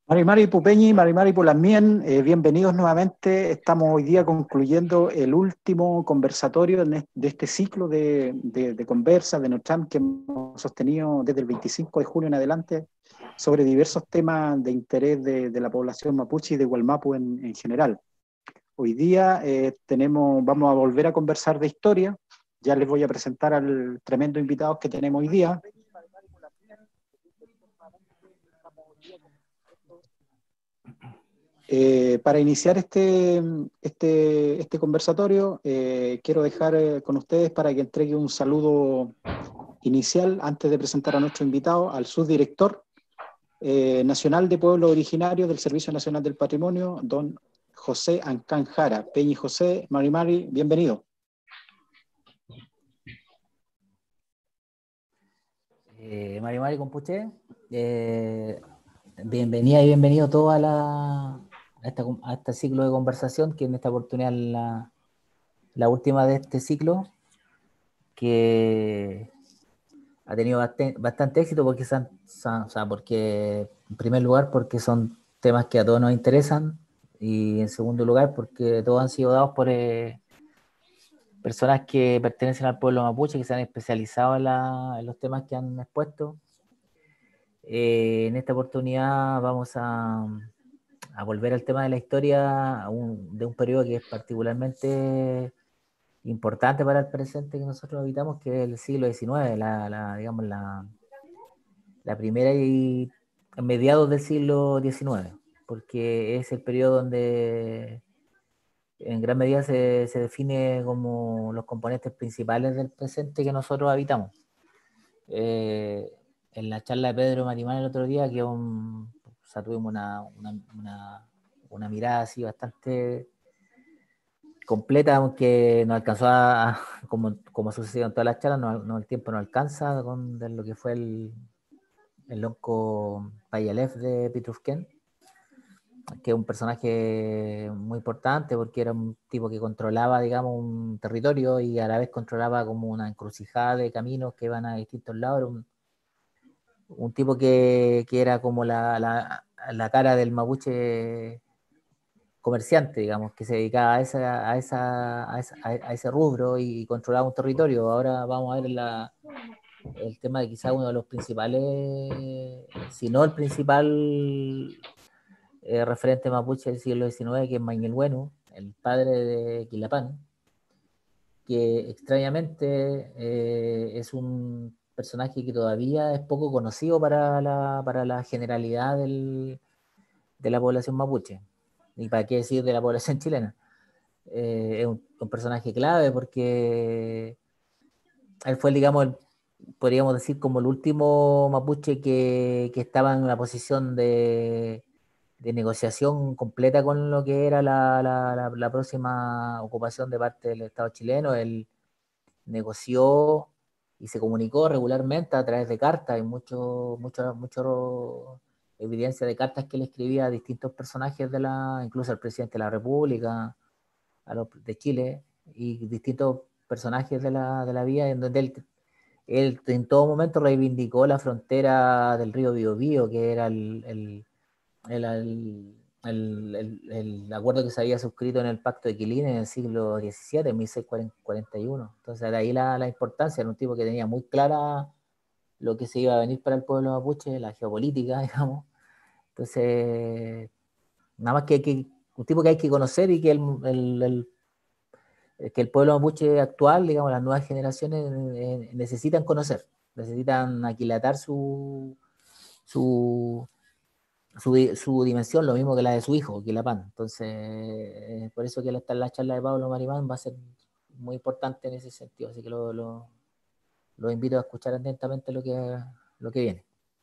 Marimari Pupeñi, Marimari Pulamien, bienvenidos nuevamente. Estamos hoy día concluyendo el último conversatorio de este ciclo de conversas de NOTRAM que hemos sostenido desde el 25 de julio en adelante sobre diversos temas de interés de la población mapuche y de Wallmapu en general. Hoy día vamos a volver a conversar de historia. Ya les voy a presentar al tremendo invitado que tenemos hoy día. Para iniciar este conversatorio, quiero dejar con ustedes para que entregue un saludo inicial antes de presentar a nuestro invitado, al subdirector nacional de Pueblos Originarios del Servicio Nacional del Patrimonio, don José Ancán Jara. Peñi José, Marimari, bienvenido. Marimari Compuche, bienvenida y bienvenido todos a este ciclo de conversación, que en esta oportunidad la última de este ciclo, que ha tenido bastante éxito porque, en primer lugar, porque son temas que a todos nos interesan, y en segundo lugar, porque todos han sido dados por personas que pertenecen al pueblo mapuche, que se han especializado en los temas que han expuesto. En esta oportunidad vamos a volver al tema de la historia de un periodo que es particularmente importante para el presente que nosotros habitamos, que es el siglo XIX, digamos la primera y mediados del siglo XIX, porque es el periodo donde en gran medida se define como los componentes principales del presente que nosotros habitamos. En la charla de Pedro Marimán el otro día, tuvimos una mirada así bastante completa, aunque no alcanzó como sucedió en todas las charlas, el tiempo no alcanza de lo que fue el Lonco Payalef de Pitrufquén, que es un personaje muy importante porque era un tipo que controlaba, digamos, un territorio y a la vez controlaba como una encrucijada de caminos que iban a distintos lados. Era un tipo que era como la cara del mapuche comerciante, digamos, que se dedicaba a ese rubro y controlaba un territorio. Ahora vamos a ver el tema de quizá uno de los principales, si no el principal referente mapuche del siglo XIX, que es Mañel Bueno, el padre de Quilapán, que extrañamente es un personaje que todavía es poco conocido para la generalidad de la población mapuche, y para qué decir de la población chilena. Es un personaje clave porque él fue, digamos, podríamos decir como el último mapuche que estaba en una posición de negociación completa con lo que era la próxima ocupación de parte del Estado chileno. Él negoció y se comunicó regularmente a través de cartas. Hay mucho evidencia de cartas que él escribía a distintos personajes incluso al presidente de la República, de Chile, y distintos personajes de la vía, en donde él en todo momento reivindicó la frontera del río Biobío, que era el acuerdo que se había suscrito en el Pacto de Quilín en el siglo XVII, en 1641. Entonces, de ahí la importancia. Era un tipo que tenía muy clara lo que se iba a venir para el pueblo mapuche, la geopolítica, digamos. Entonces, nada más que un tipo que hay que conocer y que que el pueblo mapuche actual, digamos, las nuevas generaciones necesitan conocer, necesitan aquilatar su dimensión, lo mismo que la de su hijo, Quilapán. Entonces, por eso que la charla de Pablo Marimán va a ser muy importante en ese sentido, así que lo invito a escuchar atentamente lo que viene.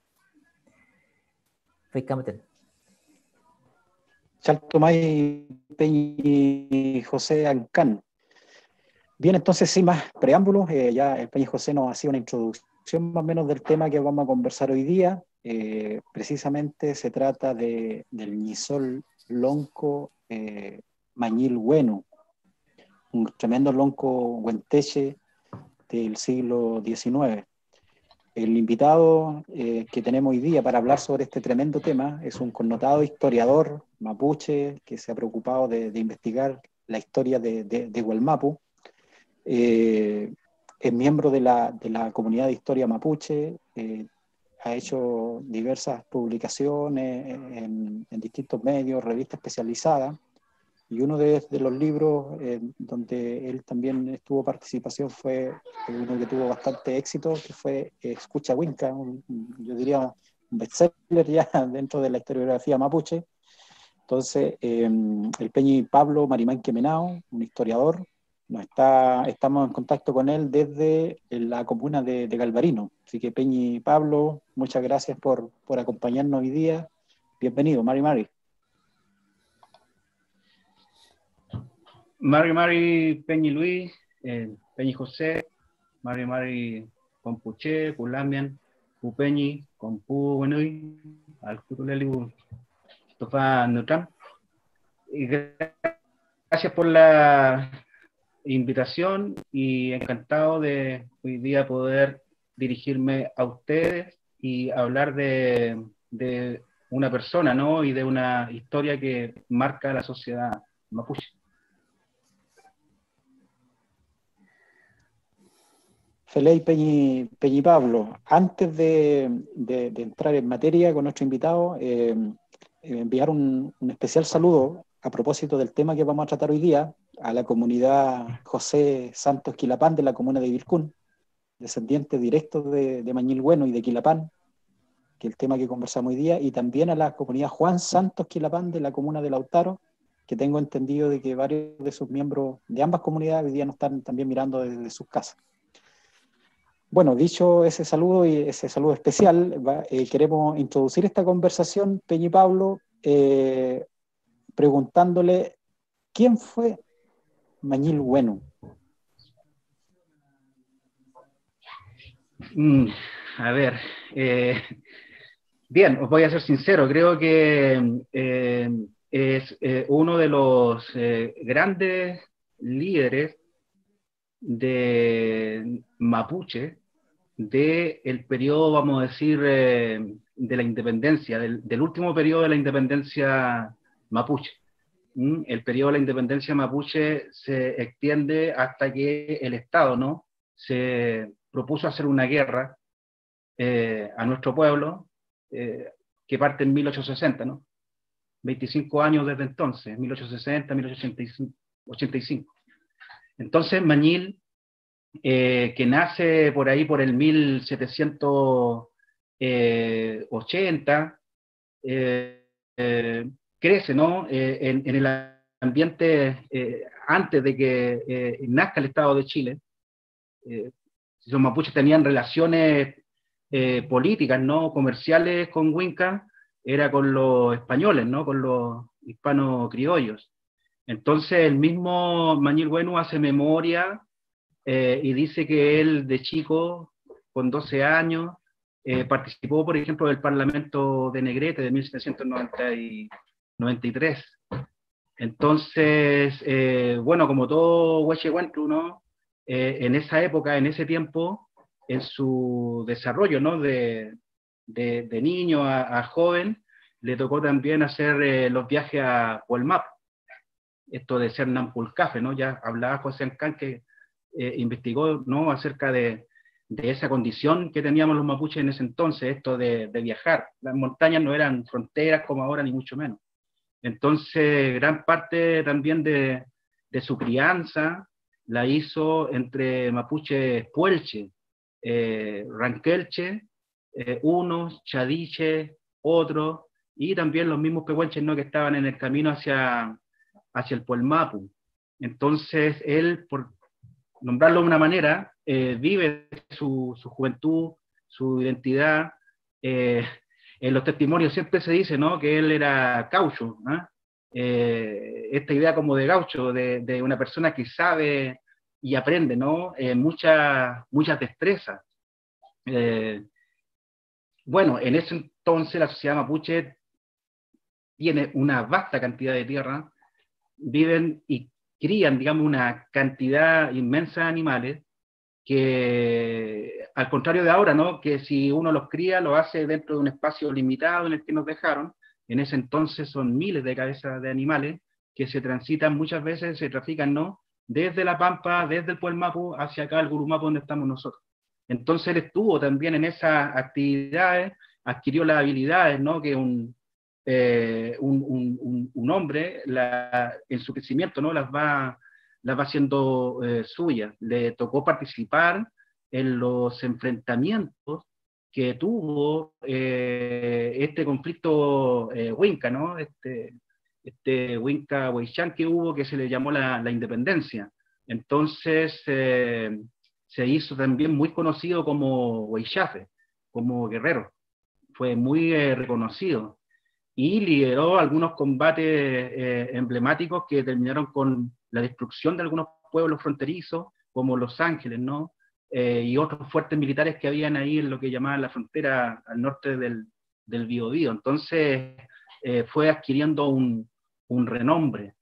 Francamente. Chaltomay Peñi José Ancán. Bien, entonces, sin más preámbulos, ya el Peñi José nos hacía una introducción más o menos del tema que vamos a conversar hoy día. Precisamente se trata del ñizol lonco Mañil Bueno, un tremendo lonco huenteche del siglo XIX. el invitado que tenemos hoy día para hablar sobre este tremendo tema es un connotado historiador mapuche que se ha preocupado de investigar la historia de Wallmapu. Es miembro de la comunidad de historia mapuche, ha hecho diversas publicaciones en distintos medios, revistas especializadas, y uno de los libros donde él también estuvo participación fue uno que tuvo bastante éxito, que fue Escucha Winca, yo diría un bestseller ya dentro de la historiografía mapuche. Entonces, el Peñi Pablo Marimán Quemenao, un historiador, estamos en contacto con él desde la comuna de Galvarino. Así que Peñi Pablo, muchas gracias por acompañarnos hoy día. Bienvenido, Mari. Mari Peñi Luis, Peñi José, Mari Compuche, Culamian, Pupeñi, Compu Buenui, Alcuruleli, Tofa Nutram. Y gracias por la invitación y encantado de hoy día poder dirigirme a ustedes y hablar de una persona, ¿no? Y de una historia que marca la sociedad mapuche. Feley Peñi Pablo, antes de entrar en materia con nuestro invitado, enviar un especial saludo a propósito del tema que vamos a tratar hoy día a la comunidad José Santos Quilapán de la comuna de Vilcún, descendiente directo de Mañil Bueno y de Quilapán, que es el tema que conversamos hoy día, y también a la comunidad Juan Santos Quilapán de la comuna de Lautaro, que tengo entendido de que varios de sus miembros de ambas comunidades hoy día nos están también mirando desde sus casas. Bueno, dicho ese saludo y ese saludo especial, queremos introducir esta conversación, Peñi Pablo, preguntándole quién fue Mañil Bueno. A ver, bien, os voy a ser sincero, creo que es uno de los grandes líderes de Mapuche del periodo, vamos a decir, de la independencia, del último periodo de la independencia mapuche. El periodo de la independencia mapuche se extiende hasta que el Estado, ¿no?, se propuso hacer una guerra a nuestro pueblo, que parte en 1860, ¿no? 25 años desde entonces, 1860, 1885. Entonces Mañil, que nace por ahí por el 1780, crece, ¿no?, en el ambiente antes de que nazca el Estado de Chile. Los mapuches tenían relaciones políticas, ¿no?, comerciales con Winca, era con los españoles, ¿no?, con los hispanos criollos. Entonces el mismo Mañil Bueno hace memoria y dice que él de chico, con 12 años, participó, por ejemplo, del Parlamento de Negrete de 1793. Entonces, bueno, como todo Huechehuentru, ¿no?, en esa época, en ese tiempo, en su desarrollo, ¿no?, de niño a joven, le tocó también hacer los viajes a Wallmapu, esto de ser Nampulcafe, ¿no? Ya hablaba José Ancán, que investigó, ¿no?, acerca de esa condición que teníamos los mapuches en ese entonces, esto de viajar. Las montañas no eran fronteras como ahora, ni mucho menos. Entonces, gran parte también de su crianza la hizo entre mapuches puelche, ranquelche, unos, chadiche, otros, y también los mismos pehuenches, ¿no?, que estaban en el camino hacia el Puelmapu. Entonces, él, por nombrarlo de una manera, vive su juventud, su identidad. En los testimonios siempre se dice, ¿no?, que él era caucho, ¿no? Esta idea como de gaucho, de una persona que sabe y aprende, ¿no?, muchas destrezas. Bueno, en ese entonces la sociedad mapuche tiene una vasta cantidad de tierra, viven y crían, digamos, una cantidad inmensa de animales que al contrario de ahora, ¿no? Que si uno los cría, lo hace dentro de un espacio limitado en el que nos dejaron. En ese entonces son miles de cabezas de animales que se transitan muchas veces, se trafican, ¿no? Desde La Pampa, desde el Puelmapu, hacia acá, el Gurumapu, donde estamos nosotros. Entonces él estuvo también en esas actividades, adquirió las habilidades, ¿no? Que un hombre, en su crecimiento, ¿no? Las va haciendo suyas. Le tocó participar en los enfrentamientos que tuvo este conflicto Huinca, ¿no? Este Huinca Huaychán que hubo, que se le llamó la independencia. Entonces se hizo también muy conocido como Huaychafe, como guerrero. Fue muy reconocido y lideró algunos combates emblemáticos que terminaron con la destrucción de algunos pueblos fronterizos, como Los Ángeles, ¿no? Y otros fuertes militares que habían ahí en lo que llamaban la frontera al norte del Biobío. Entonces fue adquiriendo un renombre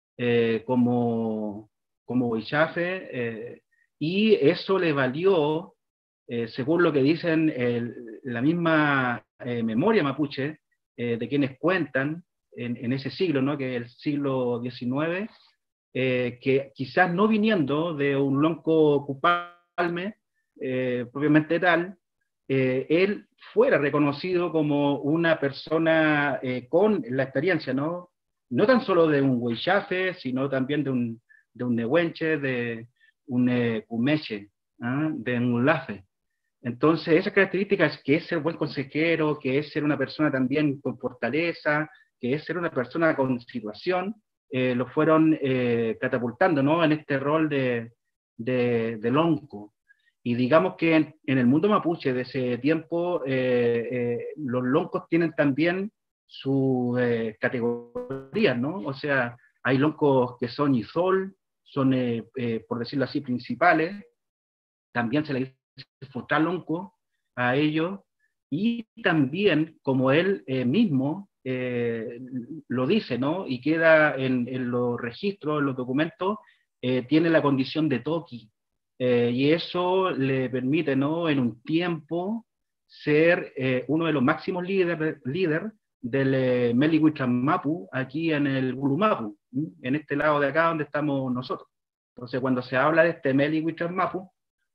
como Huaychafe, y eso le valió, según lo que dicen la misma memoria mapuche, de quienes cuentan en ese siglo, ¿no? Que es el siglo XIX, que quizás no viniendo de un lonco cupalme propiamente tal, él fuera reconocido como una persona con la experiencia, ¿no? No tan solo de un huichafe, sino también de un nehuenche, de un cumeche, ¿ah? De un lafe. Entonces, esas características, que es ser buen consejero, que es ser una persona también con fortaleza, que es ser una persona con situación, lo fueron catapultando, ¿no? En este rol de lonco. Y digamos que en el mundo mapuche de ese tiempo, los loncos tienen también sus categorías, ¿no? O sea, hay loncos que son isol, son, por decirlo así, principales. También se le dice Futalonco a ellos, y también, como él mismo lo dice, ¿no? Y queda en los registros, en los documentos, tiene la condición de Toki, y eso le permite, ¿no? En un tiempo ser uno de los máximos líderes del Melihuichamapu, aquí en el Gulumapu, en este lado de acá donde estamos nosotros. Entonces, cuando se habla de este Melihuichamapu,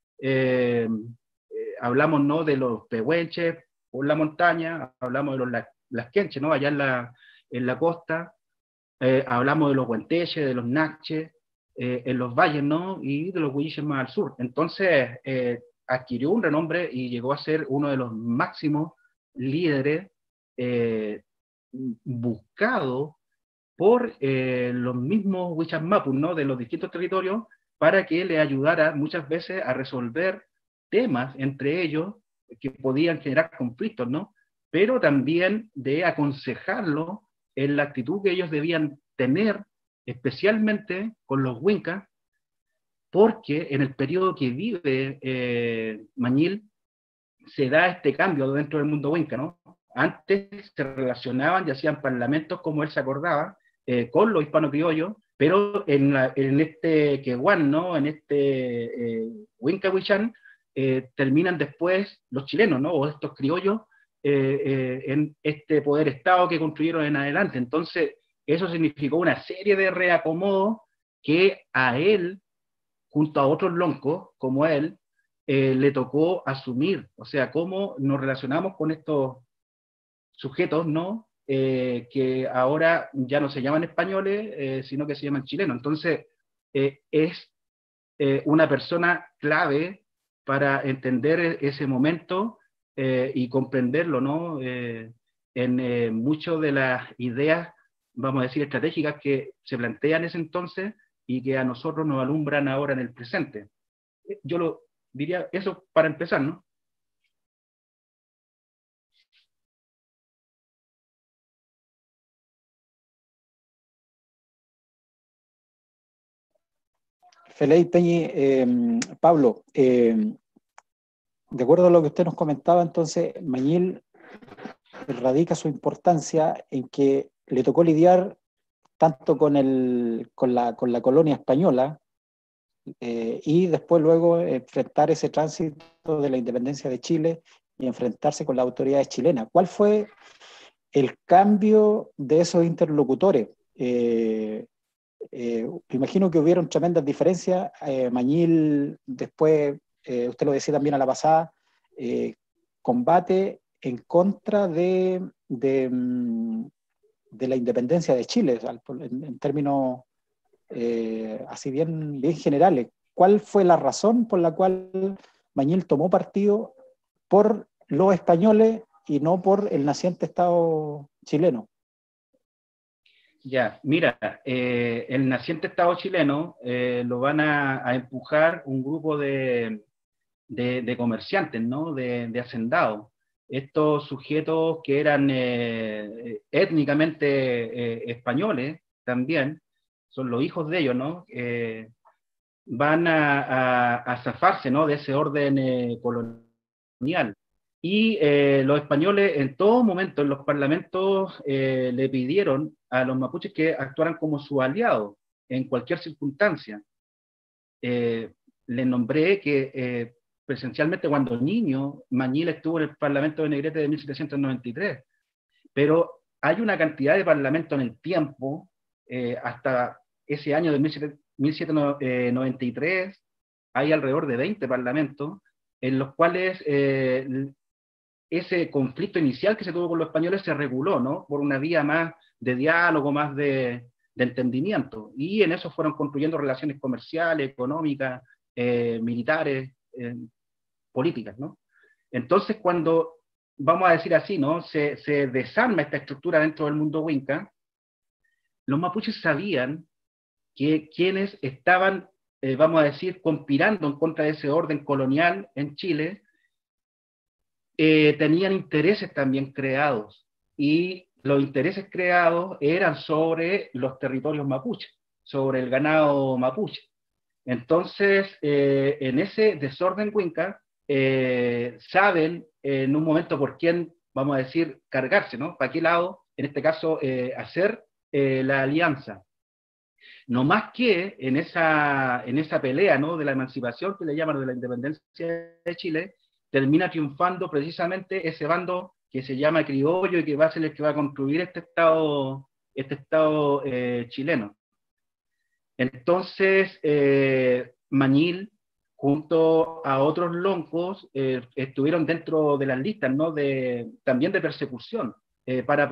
hablamos, ¿no? De los pehuenches por la montaña, hablamos de los lasquenches, ¿no? Allá en la costa, hablamos de los huenteches, de los naches, en los valles, ¿no? Y de los huilliches más al sur. Entonces, adquirió un renombre y llegó a ser uno de los máximos líderes buscados por los mismos Huichas Mapus, ¿no? De los distintos territorios, para que le ayudara muchas veces a resolver temas entre ellos que podían generar conflictos, ¿no? Pero también de aconsejarlo en la actitud que ellos debían tener, especialmente con los Huincas, porque en el periodo que vive Mañil se da este cambio dentro del mundo Huinca, ¿no? Antes se relacionaban y hacían parlamentos, como él se acordaba, con los hispano-criollos, pero en este Quehuán, ¿no? En este Huinca Huichán, terminan después los chilenos, ¿no? O estos criollos en este poder Estado que construyeron en adelante. Entonces, eso significó una serie de reacomodos que a él, junto a otros loncos como él, le tocó asumir. O sea, cómo nos relacionamos con estos sujetos, ¿no? Que ahora ya no se llaman españoles, sino que se llaman chilenos. Entonces, es una persona clave para entender ese momento y comprenderlo, ¿no? En muchas de las ideas, vamos a decir, estratégicas que se plantean en ese entonces y que a nosotros nos alumbran ahora en el presente. Yo lo diría eso para empezar, ¿no? Feley, Peñi, Pablo, de acuerdo a lo que usted nos comentaba, entonces Mañil radica su importancia en que le tocó lidiar tanto con la colonia española, y después luego enfrentar ese tránsito de la independencia de Chile y enfrentarse con las autoridades chilenas. ¿Cuál fue el cambio de esos interlocutores? Imagino que hubieron tremendas diferencias. Mañil, después, usted lo decía también a la pasada, combate en contra de la independencia de Chile, en términos así bien generales. ¿Cuál fue la razón por la cual Mañil tomó partido por los españoles y no por el naciente Estado chileno? Ya, mira, el naciente Estado chileno lo van a empujar un grupo de comerciantes, ¿no? De hacendados. Estos sujetos que eran étnicamente españoles también, son los hijos de ellos, ¿no? Van a zafarse, ¿no? De ese orden colonial. Y los españoles en todo momento en los parlamentos le pidieron a los mapuches que actuaran como sus aliados en cualquier circunstancia. Les nombré que presencialmente cuando niño Mañil estuvo en el Parlamento de Negrete de 1793, pero hay una cantidad de parlamentos en el tiempo, hasta ese año de 1793, hay alrededor de 20 parlamentos en los cuales ese conflicto inicial que se tuvo con los españoles se reguló, ¿no? Por una vía más de diálogo, más de entendimiento. Y en eso fueron construyendo relaciones comerciales, económicas, militares, políticas, ¿no? Entonces, cuando, vamos a decir así, ¿no? Se desarma esta estructura dentro del mundo Winca, los mapuches sabían que quienes estaban, vamos a decir, conspirando en contra de ese orden colonial en Chile, tenían intereses también creados, y los intereses creados eran sobre los territorios mapuche, sobre el ganado mapuche. Entonces, en ese desorden Winca, saben en un momento por quién, vamos a decir, cargarse, ¿no? ¿Para qué lado, en este caso, hacer la alianza? No más que en esa pelea, ¿no? De la emancipación, que le llaman, de la independencia de Chile, termina triunfando precisamente ese bando que se llama criollo y que va a ser el que va a construir este estado chileno. Entonces, Mañil, junto a otros loncos, estuvieron dentro de las listas, ¿no? También de persecución, para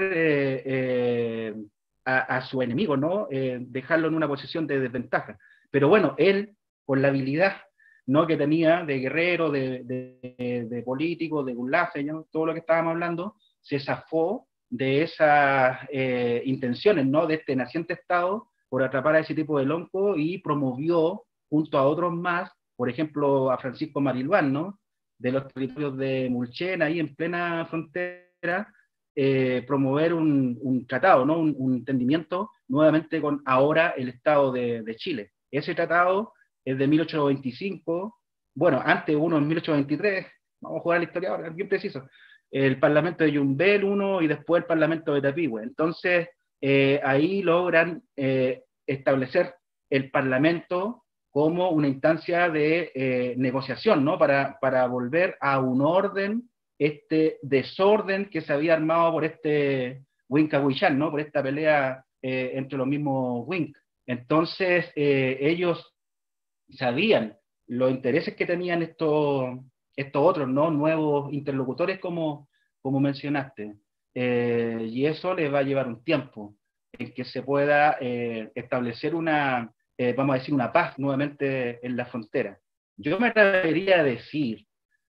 poder a su enemigo, ¿no? Dejarlo en una posición de desventaja. Pero bueno, él, con la habilidad, ¿no? Que tenía de guerrero, de político, de gulafe, ¿no? Todo lo que estábamos hablando, se zafó de esas intenciones, ¿no? De este naciente Estado, por atrapar a ese tipo de lonco, y promovió, junto a otros más, por ejemplo, a Francisco Marilbán, ¿no? De los territorios de Mulchen, ahí en plena frontera, promover un tratado, ¿no? Un entendimiento nuevamente con ahora el Estado de Chile. Ese tratado es de 1825, bueno, antes uno en 1823, vamos a jugar a la historia ahora, es bien preciso, el Parlamento de Yumbel uno y después el Parlamento de Tapigüe. Entonces, ahí logran establecer el Parlamento como una instancia de negociación, ¿no? Para volver a un orden, este desorden que se había armado por este Winca-Huichán, ¿no? Por esta pelea entre los mismos Winca. Entonces, ellos sabían los intereses que tenían estos otros, ¿no? Nuevos interlocutores, como mencionaste. Y eso les va a llevar un tiempo en que se pueda establecer vamos a decir, una paz nuevamente en la frontera. Yo me atrevería a decir,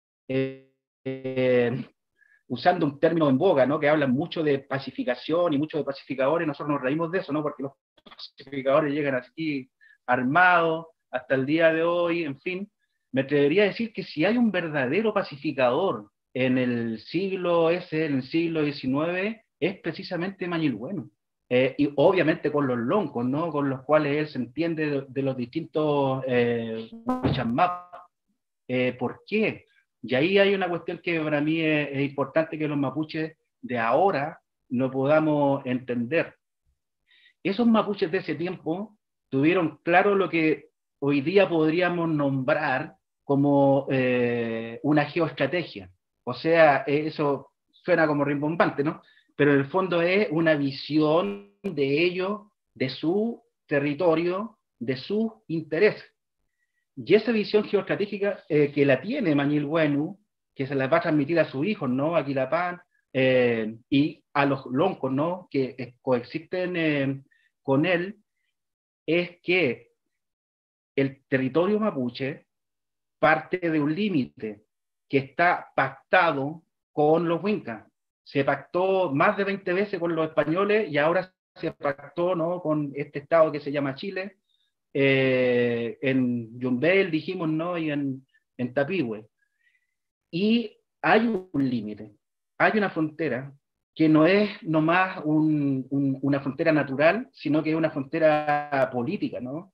usando un término en boga, ¿no? Que hablan mucho de pacificación y mucho de pacificadores, nosotros nos reímos de eso, ¿no? Porque los pacificadores llegan así armados hasta el día de hoy, en fin. Me atrevería a decir que si hay un verdadero pacificador en el siglo XIX, es precisamente Mañil Bueno. Y obviamente con los loncos, ¿no? Con los cuales él se entiende de los distintos ¿por qué? Y ahí hay una cuestión que para mí es importante, que los mapuches de ahora lo podamos entender. Esos mapuches de ese tiempo tuvieron claro lo que hoy día podríamos nombrar como una geoestrategia. O sea, eso suena como rimbombante, ¿no? Pero en el fondo es una visión de ellos, de su territorio, de sus intereses. Y esa visión geoestratégica que la tiene Mañil Bueno, que se la va a transmitir a sus hijos, ¿no? A Quilapán, y a los loncos, ¿no? Que coexisten con él, es que el territorio mapuche parte de un límite que está pactado con los Wincas. Se pactó más de 20 veces con los españoles y ahora se pactó, ¿no? Con este estado que se llama Chile, en Yumbel, dijimos, ¿no? Y en Tapigüe. Y hay un límite, hay una frontera que no es nomás una frontera natural, sino que es una frontera política, ¿no?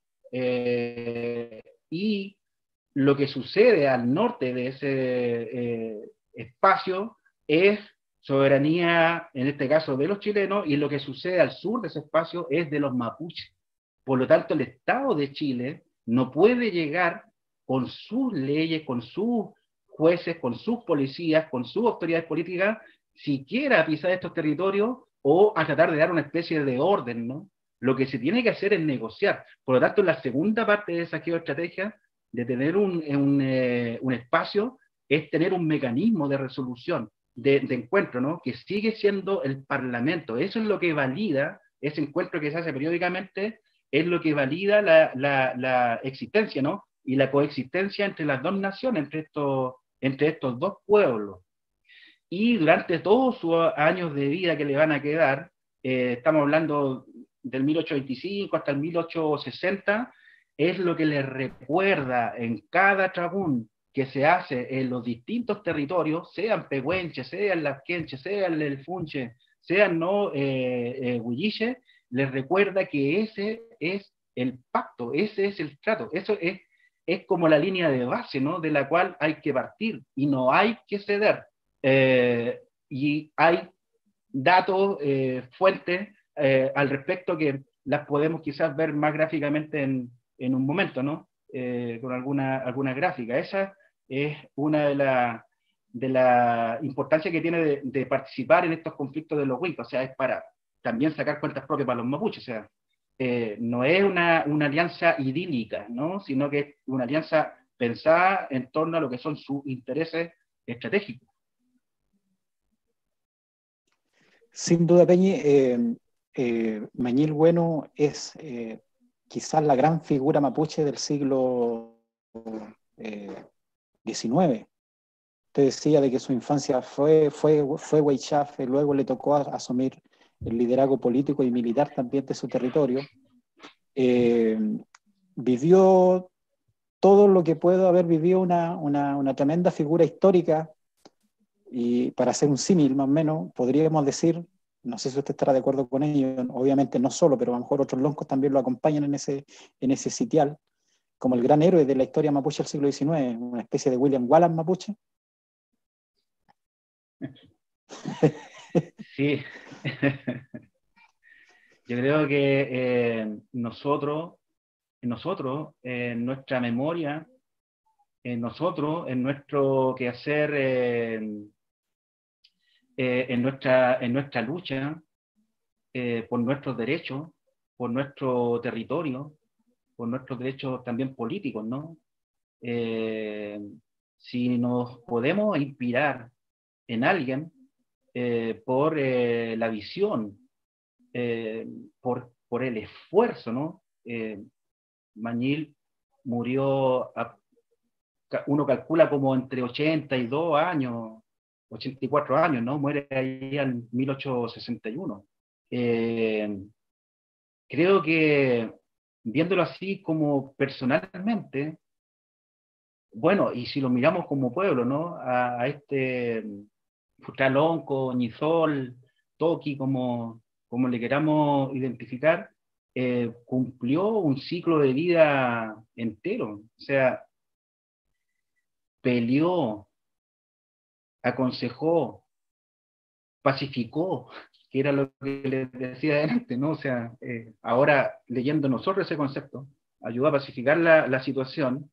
Y lo que sucede al norte de ese espacio es soberanía, en este caso, de los chilenos, y lo que sucede al sur de ese espacio es de los mapuches. Por lo tanto, el Estado de Chile no puede llegar con sus leyes, con sus jueces, con sus policías, con sus autoridades políticas, siquiera a pisar estos territorios o a tratar de dar una especie de orden, ¿no? Lo que se tiene que hacer es negociar. Por lo tanto, la segunda parte de esa geoestrategia, de tener un espacio, es tener un mecanismo de resolución, de encuentro, ¿no? Que sigue siendo el Parlamento. Eso es lo que valida, ese encuentro que se hace periódicamente, es lo que valida la existencia, ¿no? Y la coexistencia entre las dos naciones, entre estos dos pueblos. Y durante todos sus años de vida que le van a quedar, estamos hablando del 1825 hasta el 1860, es lo que le recuerda en cada trabún que se hace en los distintos territorios, sean pehuenches, sean lasquenches, sean el funche, sean no huilliche, les recuerda que ese es el pacto, ese es el trato, eso es como la línea de base, ¿no? De la cual hay que partir y no hay que ceder. Y hay datos, fuentes al respecto que las podemos quizás ver más gráficamente en un momento, ¿no? Con alguna gráfica. Esa es una de la importancia que tiene de participar en estos conflictos de los Wincas, o sea, es para también sacar cuentas propias para los mapuches, o sea, no es una alianza idílica, ¿no? Sino que es una alianza pensada en torno a lo que son sus intereses estratégicos. Sin duda, Peñi, Mañil Bueno es quizás la gran figura mapuche del siglo XIX. Usted decía de que su infancia fue Huaychafe, luego le tocó asumir el liderazgo político y militar también de su territorio. Vivió todo lo que puede haber vivido una tremenda figura histórica, y para hacer un símil más o menos, podríamos decir, no sé si usted estará de acuerdo con ello, obviamente no solo, pero a lo mejor otros loncos también lo acompañan en ese sitial, como el gran héroe de la historia mapuche del siglo XIX, una especie de William Wallace mapuche. Sí. Yo creo que nosotros, en nuestra memoria, nosotros, en nuestro quehacer, en nuestra lucha por nuestros derechos, por nuestro territorio, por nuestros derechos también políticos, ¿no? Si nos podemos inspirar en alguien por la visión, por el esfuerzo, ¿no? Mañil murió, uno calcula como entre 82 años, 84 años, ¿no? Muere ahí en 1861. Creo que viéndolo así como personalmente, bueno, y si lo miramos como pueblo, ¿no? A este Futralonco, Ñizol, Toqui, como le queramos identificar, cumplió un ciclo de vida entero. O sea, peleó, aconsejó, pacificó, que era lo que les decía antes, ¿no? O sea, ahora leyendo nosotros ese concepto, ayudó a pacificar la situación,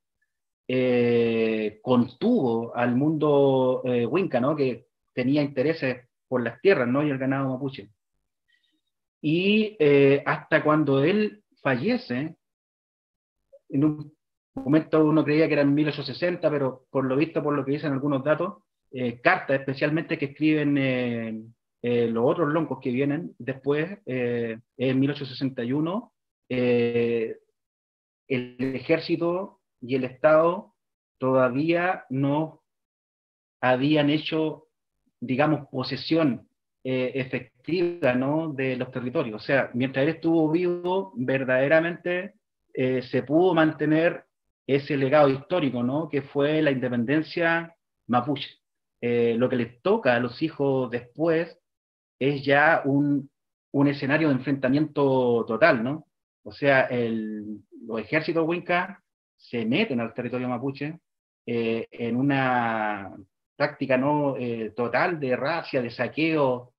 contuvo al mundo Winca, ¿no? Que tenía intereses por las tierras, ¿no? Y el ganado mapuche. Y hasta cuando él fallece, en un momento uno creía que era en 1860, pero por lo visto, por lo que dicen algunos datos, cartas especialmente que escriben los otros loncos que vienen después, en 1861, el ejército y el Estado todavía no habían hecho, digamos, posesión efectiva, ¿no? De los territorios. O sea, mientras él estuvo vivo, verdaderamente se pudo mantener ese legado histórico, ¿no? Que fue la independencia mapuche. Lo que les toca a los hijos después es ya un escenario de enfrentamiento total, ¿no? O sea, los ejércitos Winca se meten al territorio mapuche en una práctica, ¿no? Total de racia, de saqueo,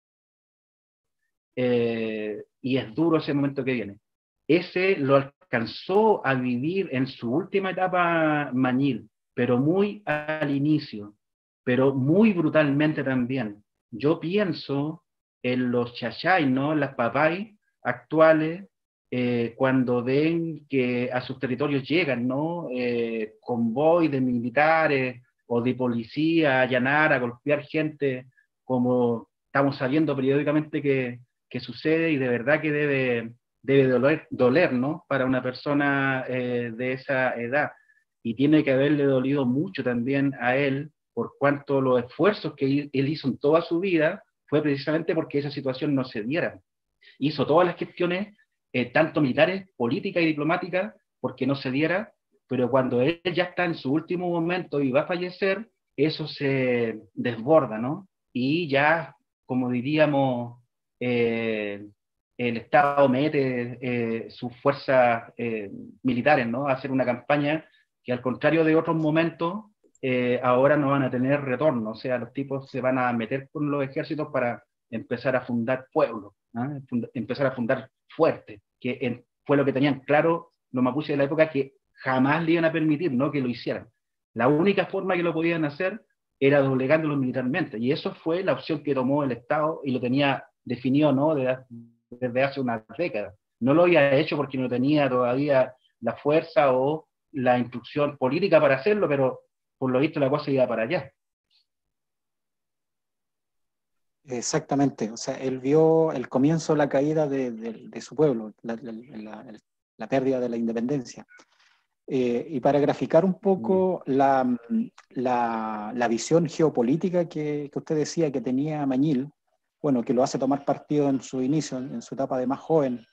y es duro ese momento que viene. Ese lo alcanzó a vivir en su última etapa Mañil, pero muy al inicio, pero muy brutalmente también. Yo pienso en los chachay, ¿no? Las papay actuales, cuando ven que a sus territorios llegan, ¿no? Convoy de militares o de policía a allanar, a golpear gente, como estamos sabiendo periódicamente que sucede, y de verdad que debe doler, ¿no? Para una persona de esa edad. Y tiene que haberle dolido mucho también a él, por cuanto los esfuerzos que él hizo en toda su vida fue precisamente porque esa situación no se diera. Hizo todas las gestiones, tanto militares, políticas y diplomáticas, porque no se diera, pero cuando él ya está en su último momento y va a fallecer, eso se desborda, ¿no? Y ya, como diríamos, el Estado mete sus fuerzas militares, ¿no? A hacer una campaña que, al contrario de otros momentos, ahora no van a tener retorno. O sea, los tipos se van a meter con los ejércitos para empezar a fundar pueblos, ¿no? Empezar a fundar fuertes, que fue lo que tenían claro los mapuches de la época, que jamás le iban a permitir, ¿no? Que lo hicieran. La única forma que lo podían hacer era doblegándolos militarmente, y eso fue la opción que tomó el Estado, y lo tenía definido, ¿no? Desde hace unas décadas. No lo había hecho porque no tenía todavía la fuerza o la instrucción política para hacerlo, pero por lo visto la cosa iba para allá. Exactamente, o sea, él vio el comienzo de la caída de su pueblo, la pérdida de la independencia. Y para graficar un poco la visión geopolítica que usted decía que tenía Mañil, bueno, que lo hace tomar partido en su inicio, en su etapa de más joven,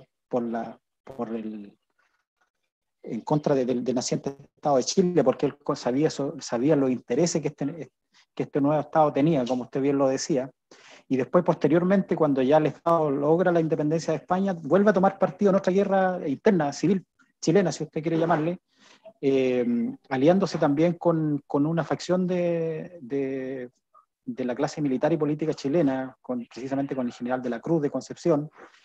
en contra del naciente Estado de Chile, porque él sabía los intereses que este nuevo Estado tenía, como usted bien lo decía. Y después, posteriormente, cuando ya el Estado logra la independencia de España, vuelve a tomar partido en otra guerra interna, civil, chilena, si usted quiere llamarle, aliándose también con una facción de la clase militar y política chilena, precisamente con el general de la Cruz de Concepción,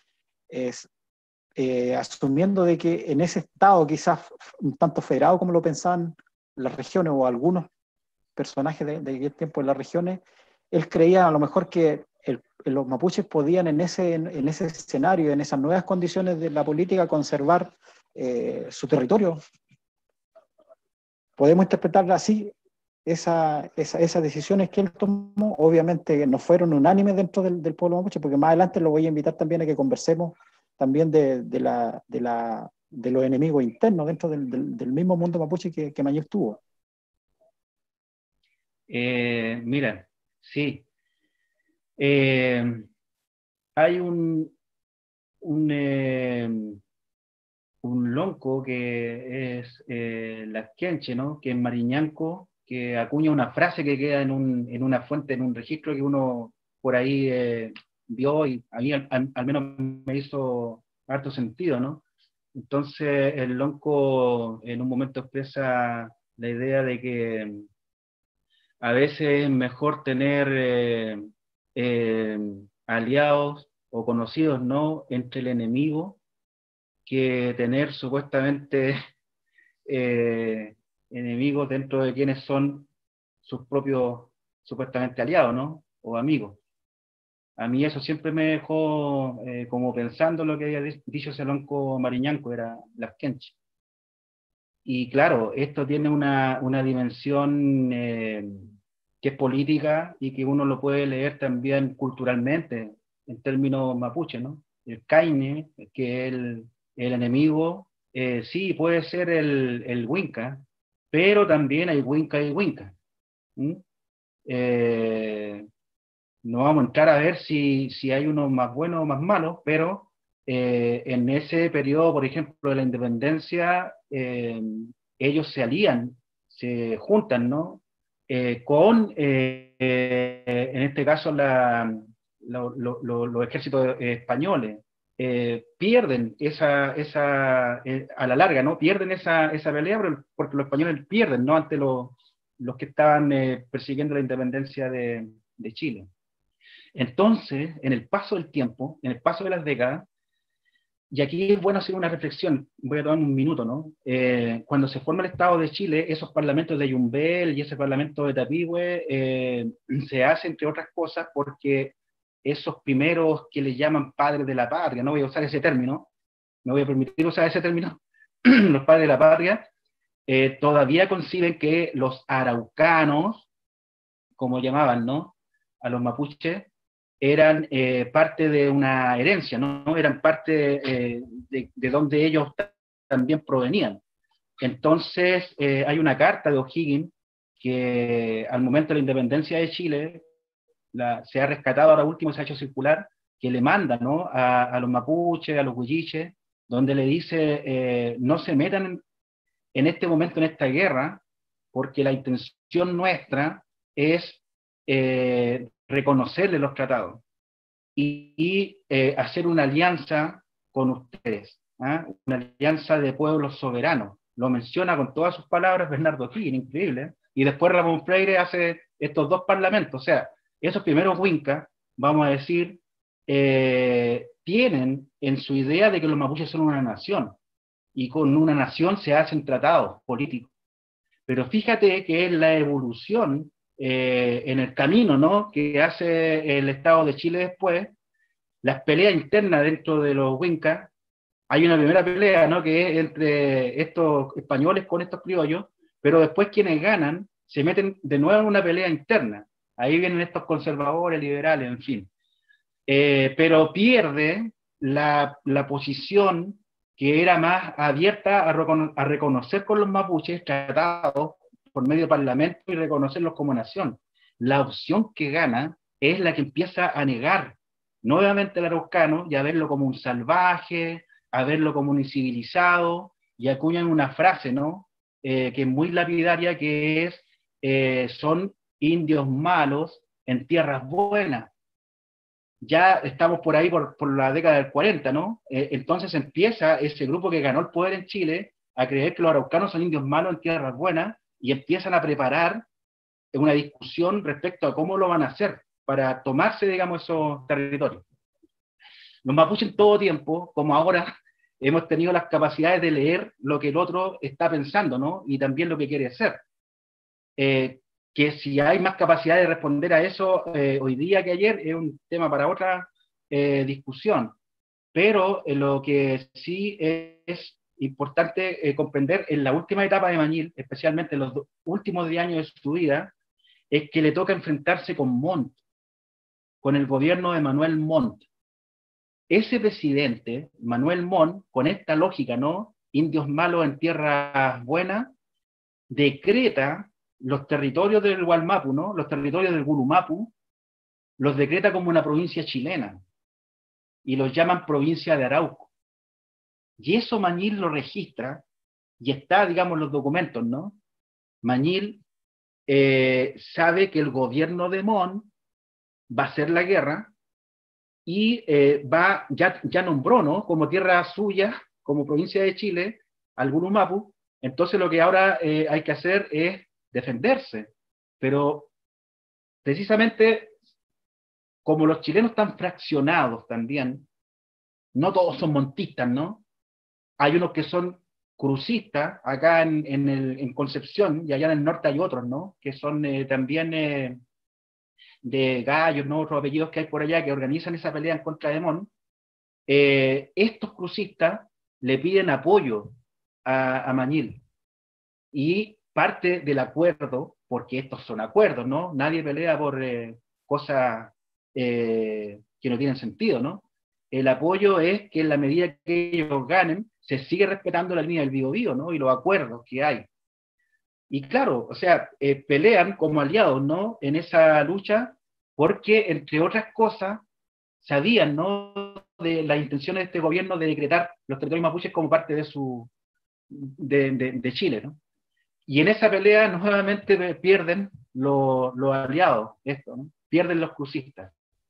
asumiendo de que en ese Estado, quizás un tanto federado como lo pensaban las regiones o algunos personajes de aquel tiempo en las regiones, él creía a lo mejor que los mapuches podían en ese escenario, en esas nuevas condiciones de la política, conservar su territorio. Podemos interpretarla así, esas decisiones que él tomó, obviamente no fueron unánimes dentro del pueblo mapuche, porque más adelante lo voy a invitar también a que conversemos también de los enemigos internos dentro del mismo mundo mapuche que Mañil tuvo. Mira, sí. Hay un lonco que es Lasquenche, ¿no? Que es Mariñanco, que acuña una frase que queda en una fuente, en un registro que uno por ahí vio, y a mí al menos me hizo harto sentido, ¿no? Entonces el lonco en un momento expresa la idea de que a veces es mejor tener aliados o conocidos, ¿no? Entre el enemigo, que tener supuestamente enemigos dentro de quienes son sus propios supuestamente aliados, ¿no? O amigos. A mí eso siempre me dejó como pensando lo que había dicho Celonco Mariñanco, era las Kenchi. Y claro, esto tiene una dimensión que es política y que uno lo puede leer también culturalmente, en términos mapuche, ¿no? El Kaine, que es el enemigo, sí, puede ser el Winca, pero también hay Winca y Winca. No vamos a entrar a ver si hay unos más buenos o más malos, pero en ese periodo, por ejemplo, de la independencia, ellos se alían, se juntan, ¿no? Con, en este caso, los ejércitos españoles. Pierden a la larga, ¿no? Pierden esa pelea porque los españoles pierden, ¿no? Ante los que estaban persiguiendo la independencia de Chile. Entonces, en el paso del tiempo, en el paso de las décadas, y aquí es bueno hacer una reflexión, voy a tomar un minuto, ¿no? Cuando se forma el Estado de Chile, esos parlamentos de Yumbel y ese parlamento de Tapigüe se hace, entre otras cosas, porque esos primeros que le llaman padres de la patria, no voy a usar ese término, me voy a permitir usar ese término, los padres de la patria, todavía conciben que los araucanos, como llamaban, ¿no? A los mapuches, eran parte de una herencia, ¿no? Eran parte de donde ellos también provenían. Entonces, hay una carta de O'Higgins que al momento de la independencia de Chile se ha rescatado ahora último, se ha hecho circular, que le manda, ¿no? a los mapuches, a los huilliches, donde le dice, no se metan en este momento en esta guerra, porque la intención nuestra es reconocerle los tratados y hacer una alianza con ustedes, ¿eh? Una alianza de pueblos soberanos. Lo menciona con todas sus palabras Bernardo O'Higgins, increíble. Y después Ramón Freire hace estos dos parlamentos. O sea, esos primeros Wincas, vamos a decir, tienen en su idea de que los mapuches son una nación. Y con una nación se hacen tratados políticos. Pero fíjate que es la evolución en el camino, ¿no? Que hace el Estado de Chile después, las peleas internas dentro de los Wincas. Hay una primera pelea, ¿no? Que es entre estos españoles con estos criollos, pero después quienes ganan se meten de nuevo en una pelea interna. Ahí vienen estos conservadores, liberales, en fin. Pero pierde la posición que era más abierta a reconocer con los mapuches tratados por medio del parlamento y reconocerlos como nación. La opción que gana es la que empieza a negar nuevamente al araucano y a verlo como un salvaje, a verlo como un incivilizado, y acuñan una frase, ¿no? Que es muy lapidaria, que es, son indios malos en tierras buenas. Ya estamos por ahí por la década del 40, ¿no? Entonces empieza ese grupo que ganó el poder en Chile a creer que los araucanos son indios malos en tierras buenas y empiezan a preparar una discusión respecto a cómo lo van a hacer para tomarse, digamos, esos territorios. Los mapuches en todo tiempo, como ahora, hemos tenido las capacidades de leer lo que el otro está pensando, ¿no? Y también lo que quiere hacer. Que si hay más capacidad de responder a eso hoy día que ayer es un tema para otra discusión. Pero lo que sí es importante comprender en la última etapa de Mañil, especialmente en los últimos 10 años de su vida, es que le toca enfrentarse con Montt, con el gobierno de Manuel Montt. Ese presidente, Manuel Montt, con esta lógica, ¿no? Indios malos en tierras buenas, decreta los territorios del Gualmapu, ¿no? Los territorios del Gulumapu, los decreta como una provincia chilena y los llaman provincia de Arauco. Y eso Mañil lo registra y está, digamos, en los documentos, ¿no? Mañil sabe que el gobierno de Montt va a hacer la guerra y ya nombró, ¿no? Como tierra suya, como provincia de Chile, al Gulumapu. Entonces lo que ahora hay que hacer es defenderse. Pero precisamente como los chilenos están fraccionados también, no todos son montistas, ¿no? hay unos que son crucistas, acá en Concepción, y allá en el norte hay otros, ¿no? Que son también de Gallos, ¿no? Otros apellidos que hay por allá que organizan esa pelea en contra de Mon. Estos crucistas le piden apoyo a Mañil, y parte del acuerdo, porque estos son acuerdos, ¿no? Nadie pelea por cosas que no tienen sentido, ¿no? El apoyo es que en la medida que ellos ganen, se sigue respetando la línea del Biobío, ¿no? Y los acuerdos que hay. Y claro, o sea, pelean como aliados, ¿no? En esa lucha, porque, entre otras cosas, sabían, ¿no? De las intenciones de este gobierno de decretar los territorios mapuches como parte de Chile, ¿no? Y en esa pelea nuevamente pierden los aliados, esto, ¿no? Pierden los crucistas.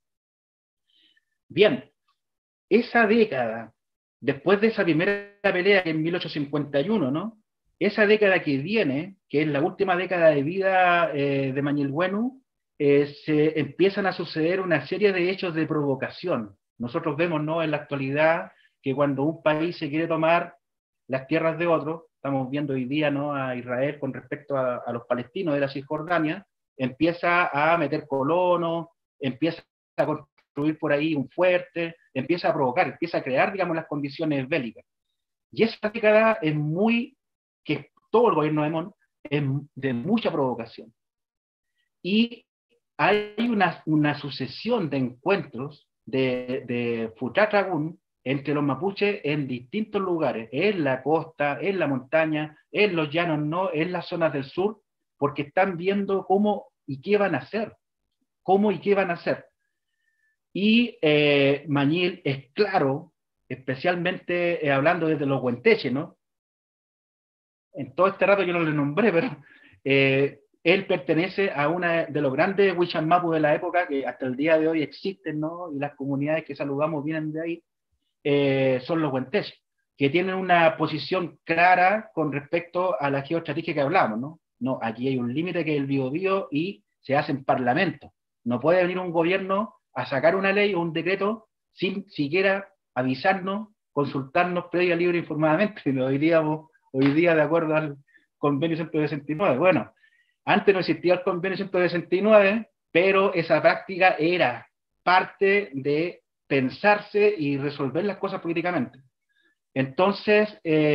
Bien, esa década, después de esa primera pelea en 1851, ¿no? Esa década que viene, que es la última década de vida de Mañil Bueno, se empiezan a suceder una serie de hechos de provocación. Nosotros vemos, ¿no? En la actualidad que cuando un país se quiere tomar las tierras de otro, estamos viendo hoy día, ¿no? A Israel con respecto a los palestinos de la Cisjordania, empieza a meter colonos, empieza a construir por ahí un fuerte, empieza a provocar, empieza a crear, digamos, las condiciones bélicas. Y esa década es que todo el gobierno de Mon es de mucha provocación. Y hay una sucesión de encuentros de Futratragún entre los mapuches en distintos lugares, en la costa, en la montaña, en los llanos, no, en las zonas del sur, porque están viendo cómo y qué van a hacer, cómo y qué van a hacer. Y Mañil es claro, especialmente hablando desde los Huenteche, ¿no? En todo este rato yo no le nombré, pero él pertenece a una de los grandes Huichan Mapu de la época, que hasta el día de hoy existen, ¿no? Y las comunidades que saludamos vienen de ahí, son los Huenteche, que tienen una posición clara con respecto a la geoestrategia que hablamos, ¿no? No, aquí hay un límite que es el Biobío y se hace en parlamento. No puede venir un gobierno a sacar una ley o un decreto sin siquiera avisarnos, consultarnos previa, libre e informadamente. Lo diríamos hoy día de acuerdo al convenio 169. Bueno, antes no existía el convenio 169, pero esa práctica era parte de pensarse y resolver las cosas políticamente. Entonces,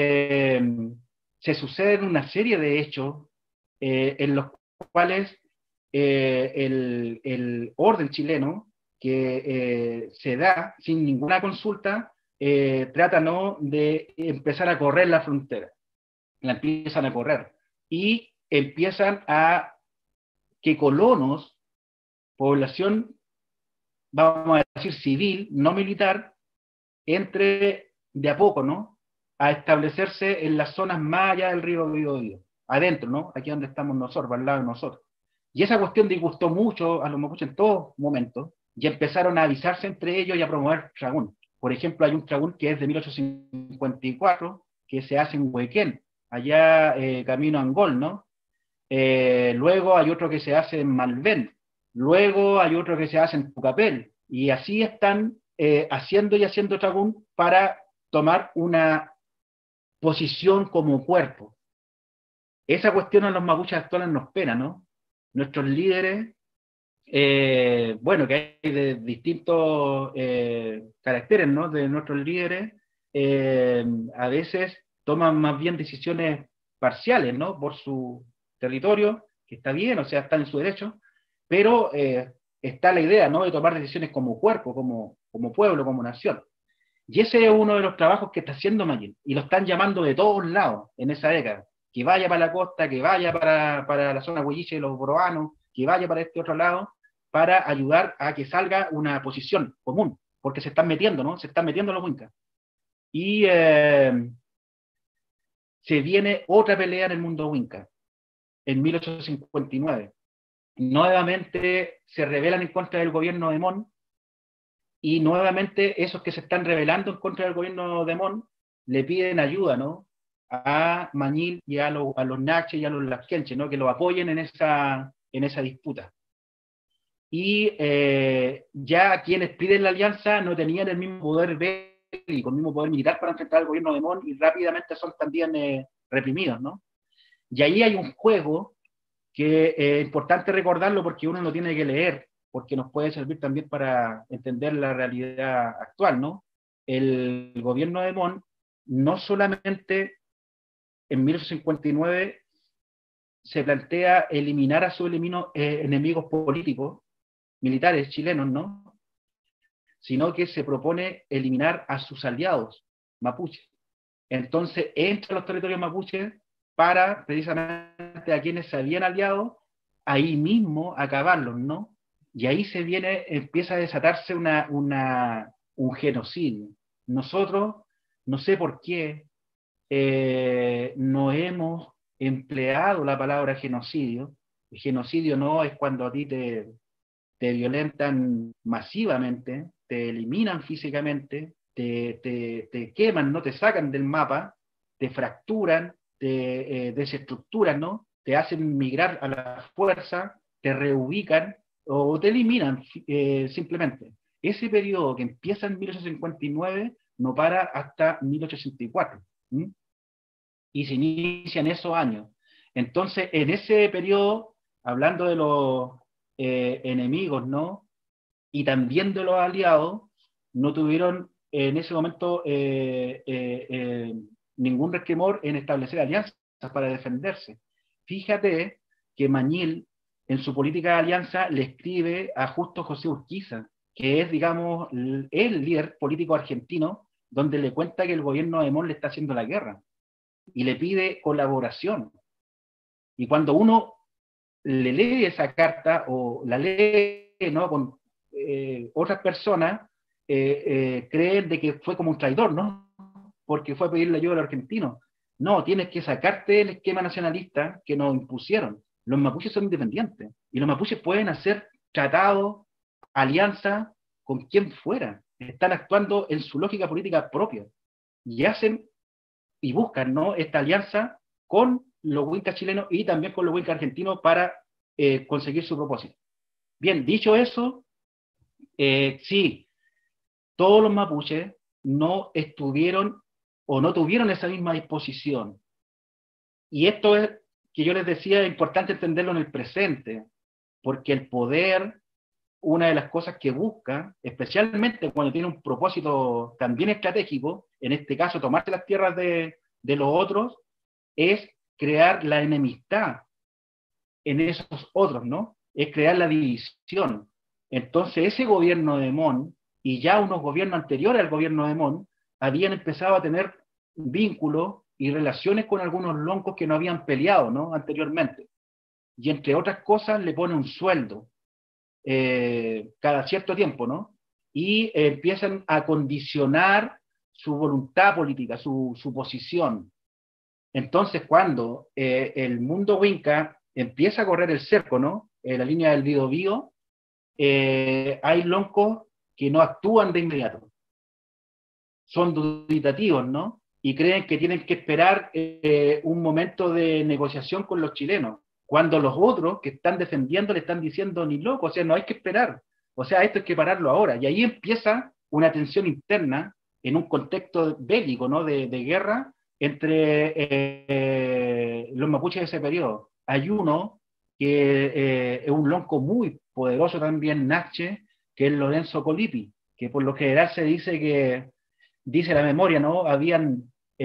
se suceden una serie de hechos en los cuales el orden chileno que se da sin ninguna consulta trata, ¿no?, de empezar a correr la frontera. La empiezan a correr y empiezan a que colonos, población, vamos a decir civil, no militar, entre de a poco, ¿no?, a establecerse en las zonas más allá del río Biobío, adentro, ¿no?, aquí donde estamos nosotros, al lado de nosotros. Y esa cuestión disgustó mucho a los mapuches en todos momentos, y empezaron a avisarse entre ellos y a promover tragún. Por ejemplo, hay un tragún que es de 1854, que se hace en Huequén, allá camino a Angol, ¿no? Luego hay otro que se hace en Malvén, luego hay otro que se hace en Pucapel, y así están haciendo y haciendo tragún para tomar una posición como cuerpo. Esa cuestión a los mapuches actuales nos pena, ¿no? Nuestros líderes, bueno, que hay de distintos caracteres, ¿no?, de nuestros líderes, a veces toman más bien decisiones parciales, ¿no?, por su territorio, que está bien, o sea, está en su derecho, pero está la idea, ¿no?, de tomar decisiones como cuerpo, como pueblo, como nación. Y ese es uno de los trabajos que está haciendo Mañil, y lo están llamando de todos lados en esa década, que vaya para la costa, que vaya para la zona huelliche de los boroanos, que vaya para este otro lado, para ayudar a que salga una posición común, porque se están metiendo, ¿no? Se están metiendo los huincas. Y se viene otra pelea en el mundo huinca, en 1859. Nuevamente se rebelan en contra del gobierno de Mon, y nuevamente esos que se están rebelando en contra del gobierno de Mon le piden ayuda, ¿no?, a Mañil y a los Naches y a los Lasquenches, ¿no?, que lo apoyen en esa disputa. Y ya quienes piden la alianza no tenían el mismo poder bélico, el mismo poder militar para enfrentar al gobierno de Mon, y rápidamente son también reprimidos, ¿no? Y ahí hay un juego que es importante recordarlo porque uno lo tiene que leer, porque nos puede servir también para entender la realidad actual, ¿no? El gobierno de Mon no solamente en 1859 se plantea eliminar a sus enemigos políticos, militares chilenos, ¿no? Sino que se propone eliminar a sus aliados mapuches. Entonces entra a los territorios mapuches para precisamente a quienes se habían aliado, ahí mismo acabarlos, ¿no? Y ahí empieza a desatarse un genocidio. Nosotros, no sé por qué, no hemos empleado la palabra genocidio. El genocidio no es cuando a ti te violentan masivamente, te eliminan físicamente, te queman, ¿no? Te sacan del mapa, te fracturan, te desestructuran, ¿no? Te hacen migrar a la fuerza, te reubican o te eliminan simplemente. Ese periodo que empieza en 1859 no para hasta 1864. Y se inicia en esos años. Entonces, en ese periodo, hablando de los enemigos, ¿no? Y también de los aliados, no tuvieron en ese momento ningún resquemor en establecer alianzas para defenderse. Fíjate que Mañil, en su política de alianza, le escribe a Justo José Urquiza, que es, digamos, el líder político argentino, donde le cuenta que el gobierno de Mon le está haciendo la guerra y le pide colaboración. Y cuando uno le lee esa carta o la lee, ¿no? Con otras personas, creen de que fue como un traidor, ¿no? Porque fue a pedirle ayuda a los argentinos. No, tienes que sacarte el esquema nacionalista que nos impusieron. Los mapuches son independientes y los mapuches pueden hacer tratados, alianzas con quien fuera. Están actuando en su lógica política propia y hacen y buscan, ¿no? Esta alianza con los huincas chilenos y también con los huincas argentinos para conseguir su propósito. Bien, dicho eso, sí, todos los mapuches no estuvieron o no tuvieron esa misma disposición. Y esto es, que yo les decía, es importante entenderlo en el presente, porque el poder, una de las cosas que busca, especialmente cuando tiene un propósito también estratégico, en este caso tomarse las tierras de los otros, es crear la enemistad en esos otros, ¿no? Es crear la división. Entonces ese gobierno de Mon, y ya unos gobiernos anteriores al gobierno de Mon, habían empezado a tener vínculos y relaciones con algunos loncos que no habían peleado, ¿no? Anteriormente. Y entre otras cosas le pone un sueldo cada cierto tiempo, ¿no? Y empiezan a condicionar su voluntad política, su posición. Entonces, cuando el mundo Winca empieza a correr el cerco, ¿no? La línea del Biobío, hay loncos que no actúan de inmediato. Son dubitativos, ¿no? Y creen que tienen que esperar un momento de negociación con los chilenos, cuando los otros que están defendiendo le están diciendo ni loco, o sea, no hay que esperar, o sea, esto hay que pararlo ahora. Y ahí empieza una tensión interna en un contexto bélico, ¿no? De guerra entre los mapuches de ese periodo. Hay uno que es un lonco muy poderoso también, Nache, que es Lorenzo Colipi, que por lo general se dice que, dice la memoria, ¿no? Habían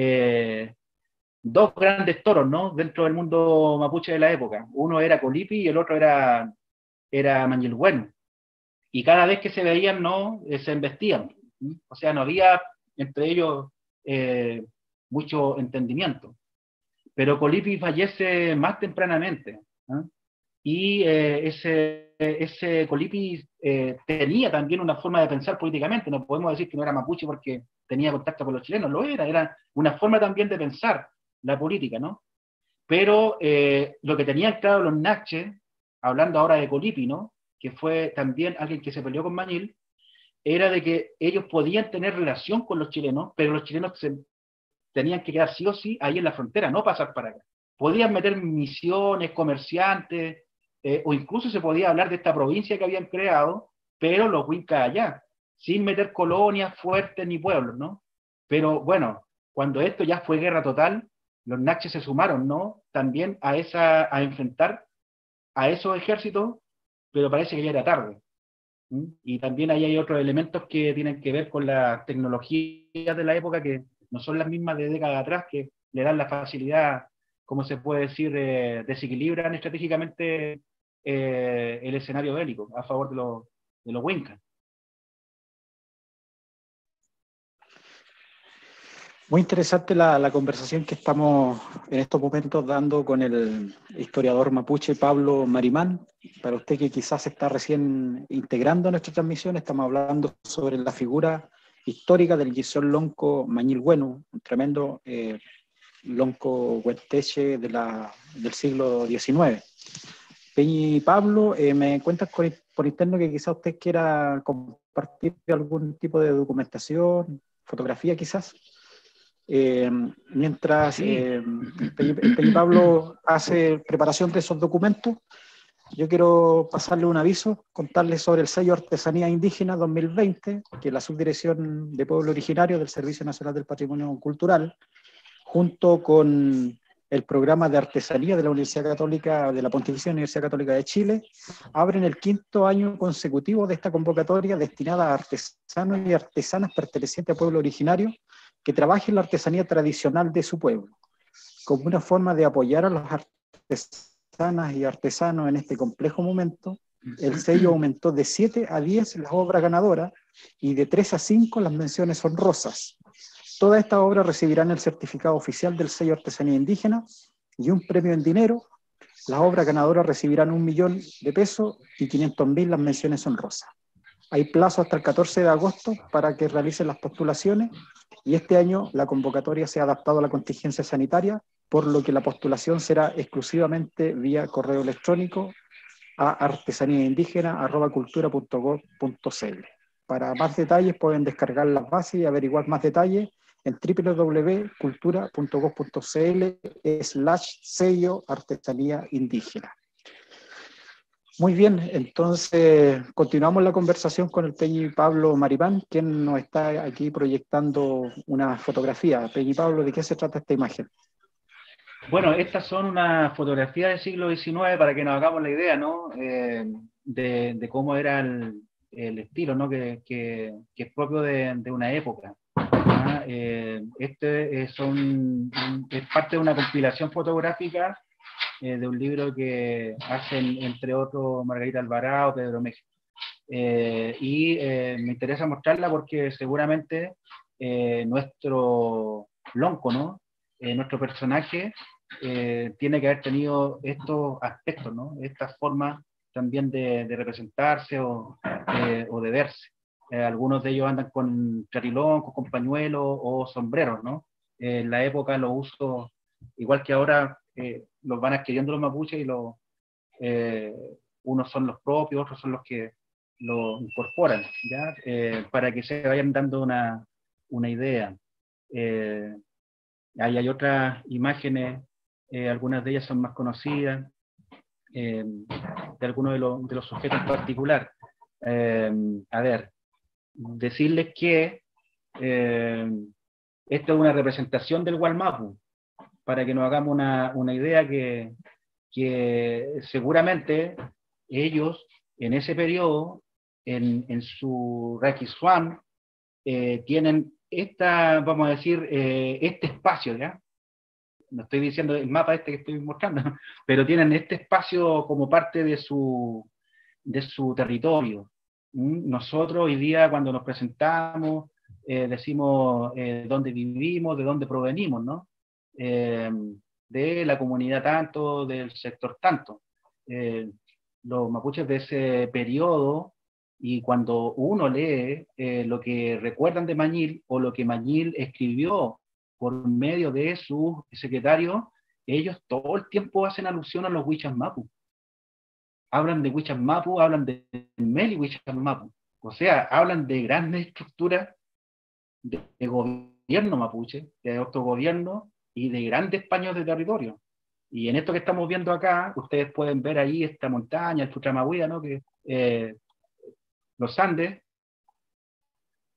dos grandes toros, ¿no? Dentro del mundo mapuche de la época. Uno era Colipi y el otro era Mañilhueno. Y cada vez que se veían, ¿no? Se embestían. O sea, no había entre ellos mucho entendimiento. Pero Colipi fallece más tempranamente. Y ese Colipi tenía también una forma de pensar políticamente. No podemos decir que no era mapuche porque tenía contacto con los chilenos, lo era una forma también de pensar la política, ¿no? Pero lo que tenían claro los Naches, hablando ahora de Colipi, ¿no? Que fue también alguien que se peleó con Mañil, era de que ellos podían tener relación con los chilenos, pero los chilenos tenían que quedar sí o sí ahí en la frontera, no pasar para acá. Podían meter misiones, comerciantes, o incluso se podía hablar de esta provincia que habían creado, pero los huincas allá. sin meter colonias fuertes ni pueblos, ¿no? Pero bueno, cuando esto ya fue guerra total, los naches se sumaron, ¿no? También a enfrentar a esos ejércitos, pero parece que ya era tarde. ¿Mm? Y también ahí hay otros elementos que tienen que ver con las tecnologías de la época que no son las mismas de décadas atrás, que le dan la facilidad, como se puede decir, desequilibran estratégicamente el escenario bélico a favor de los Wincas. Muy interesante la conversación que estamos en estos momentos dando con el historiador mapuche Pablo Marimán. Para usted que quizás se está recién integrando a nuestra transmisión, estamos hablando sobre la figura histórica del Gisol Lonco Mañil Bueno, un tremendo lonco huenteche del siglo XIX. Peñi Pablo, me cuentas por interno que quizás usted quiera compartir algún tipo de documentación, fotografía quizás. Mientras Sí. el Peñi Pablo hace preparación de esos documentos, yo quiero pasarle un aviso, contarle sobre el sello Artesanía Indígena 2020, que la Subdirección de Pueblo Originario del Servicio Nacional del Patrimonio Cultural, junto con el programa de artesanía de la Universidad Católica, de la Pontificia Universidad Católica de Chile, abren el 5º año consecutivo de esta convocatoria destinada a artesanos y artesanas pertenecientes a pueblo originario que trabajen la artesanía tradicional de su pueblo, como una forma de apoyar a los artesanas y artesanos en este complejo momento. El sello aumentó de 7 a 10 las obras ganadoras y de 3 a 5 las menciones honrosas. Todas estas obras recibirán el certificado oficial del sello Artesanía Indígena y un premio en dinero. Las obras ganadoras recibirán 1 millón de pesos y 500.000 las menciones honrosas. Hay plazo hasta el 14 de agosto para que realicen las postulaciones y este año la convocatoria se ha adaptado a la contingencia sanitaria, por lo que la postulación será exclusivamente vía correo electrónico a artesaniaindígena@cultura.gov.cl. Para más detalles pueden descargar las bases y averiguar más detalles en www.cultura.gov.cl/sello artesanía indígena. Muy bien, entonces continuamos la conversación con el Peñi Pablo Marimán, quien nos está aquí proyectando una fotografía. Peñi Pablo, ¿de qué se trata esta imagen? Bueno, estas son unas fotografías del siglo XIX para que nos hagamos la idea, ¿no? De cómo era el estilo, ¿no? Que es propio de una época. ¿Ah? Es parte de una compilación fotográfica de un libro que hacen, entre otros, Margarita Alvarado, Pedro México. Me interesa mostrarla porque seguramente nuestro lonco, ¿no? Nuestro personaje tiene que haber tenido estos aspectos, ¿no? Estas formas también de representarse o de verse. Algunos de ellos andan con chariloncos, con pañuelos o sombreros, ¿no? En la época los usos, igual que ahora, los van adquiriendo los mapuches y unos son los propios, otros son los que lo incorporan, ¿ya? Para que se vayan dando una idea. Ahí hay otras imágenes, algunas de ellas son más conocidas, de algunos de los sujetos en particular. A ver, decirles que esta es una representación del Gualmapu, para que nos hagamos una idea que seguramente ellos en ese periodo, en su Raquiswan, tienen vamos a decir, este espacio, ¿ya? No estoy diciendo el mapa este que estoy mostrando, pero tienen este espacio como parte de su territorio. Nosotros hoy día cuando nos presentamos decimos dónde vivimos, de dónde provenimos, ¿no? De la comunidad tanto, del sector tanto. Los mapuches de ese periodo, y cuando uno lee lo que recuerdan de Mañil o lo que Mañil escribió por medio de su secretario, ellos todo el tiempo hacen alusión a los Huichas Mapu. Hablan de Huichas Mapu, hablan de Meli Huichas Mapu. O sea, hablan de grandes estructuras de gobierno mapuche, de autogobierno y de grandes paños de territorio. Y en esto que estamos viendo acá, ustedes pueden ver ahí esta montaña, el Chuchamahuida, ¿no? Que, los Andes,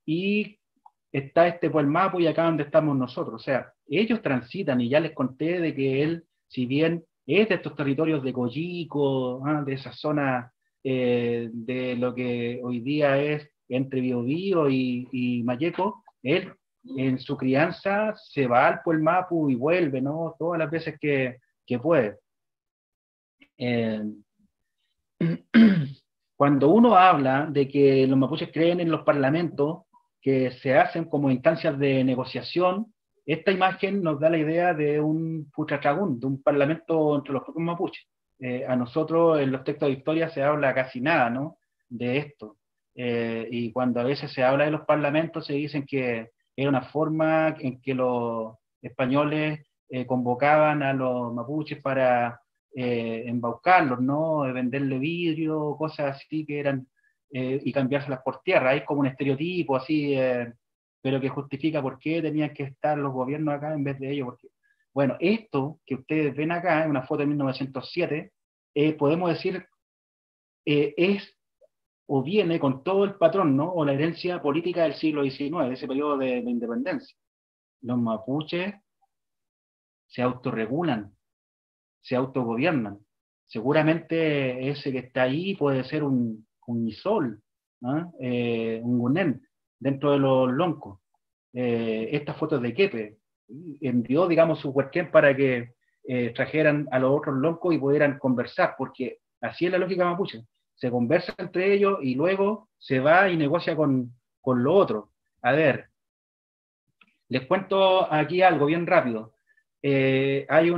y está este Puelmapu y acá donde estamos nosotros. O sea, ellos transitan, y ya les conté de que él, si bien es de estos territorios de Coyico, de esa zona de lo que hoy día es entre Biobío y Mayeco, él en su crianza se va al Puelmapu y vuelve, ¿no? Todas las veces que puede. Cuando uno habla de que los mapuches creen en los parlamentos que se hacen como instancias de negociación, esta imagen nos da la idea de un putrachagún, de un parlamento entre los propios mapuches. A nosotros en los textos de historia se habla casi nada, ¿no?, de esto. Y cuando a veces se habla de los parlamentos se dicen que era una forma en que los españoles convocaban a los mapuches para embaucarlos, ¿no? Venderle vidrio, cosas así que eran, y cambiárselas por tierra. Es como un estereotipo así, pero que justifica por qué tenían que estar los gobiernos acá en vez de ellos. Porque, bueno, esto que ustedes ven acá, en una foto de 1907, podemos decir, es o viene con todo el patrón, ¿no?, o la herencia política del siglo XIX, de ese periodo de independencia. Los mapuches se autorregulan, se autogobiernan. Seguramente ese que está ahí puede ser un isol, ¿no?, un gunen, dentro de los loncos. Estas fotos de Kepe envió, digamos, su huerquén para que trajeran a los otros loncos y pudieran conversar, porque así es la lógica mapuche. Se conversa entre ellos y luego se va y negocia con lo otro. A ver, les cuento aquí algo bien rápido. Hay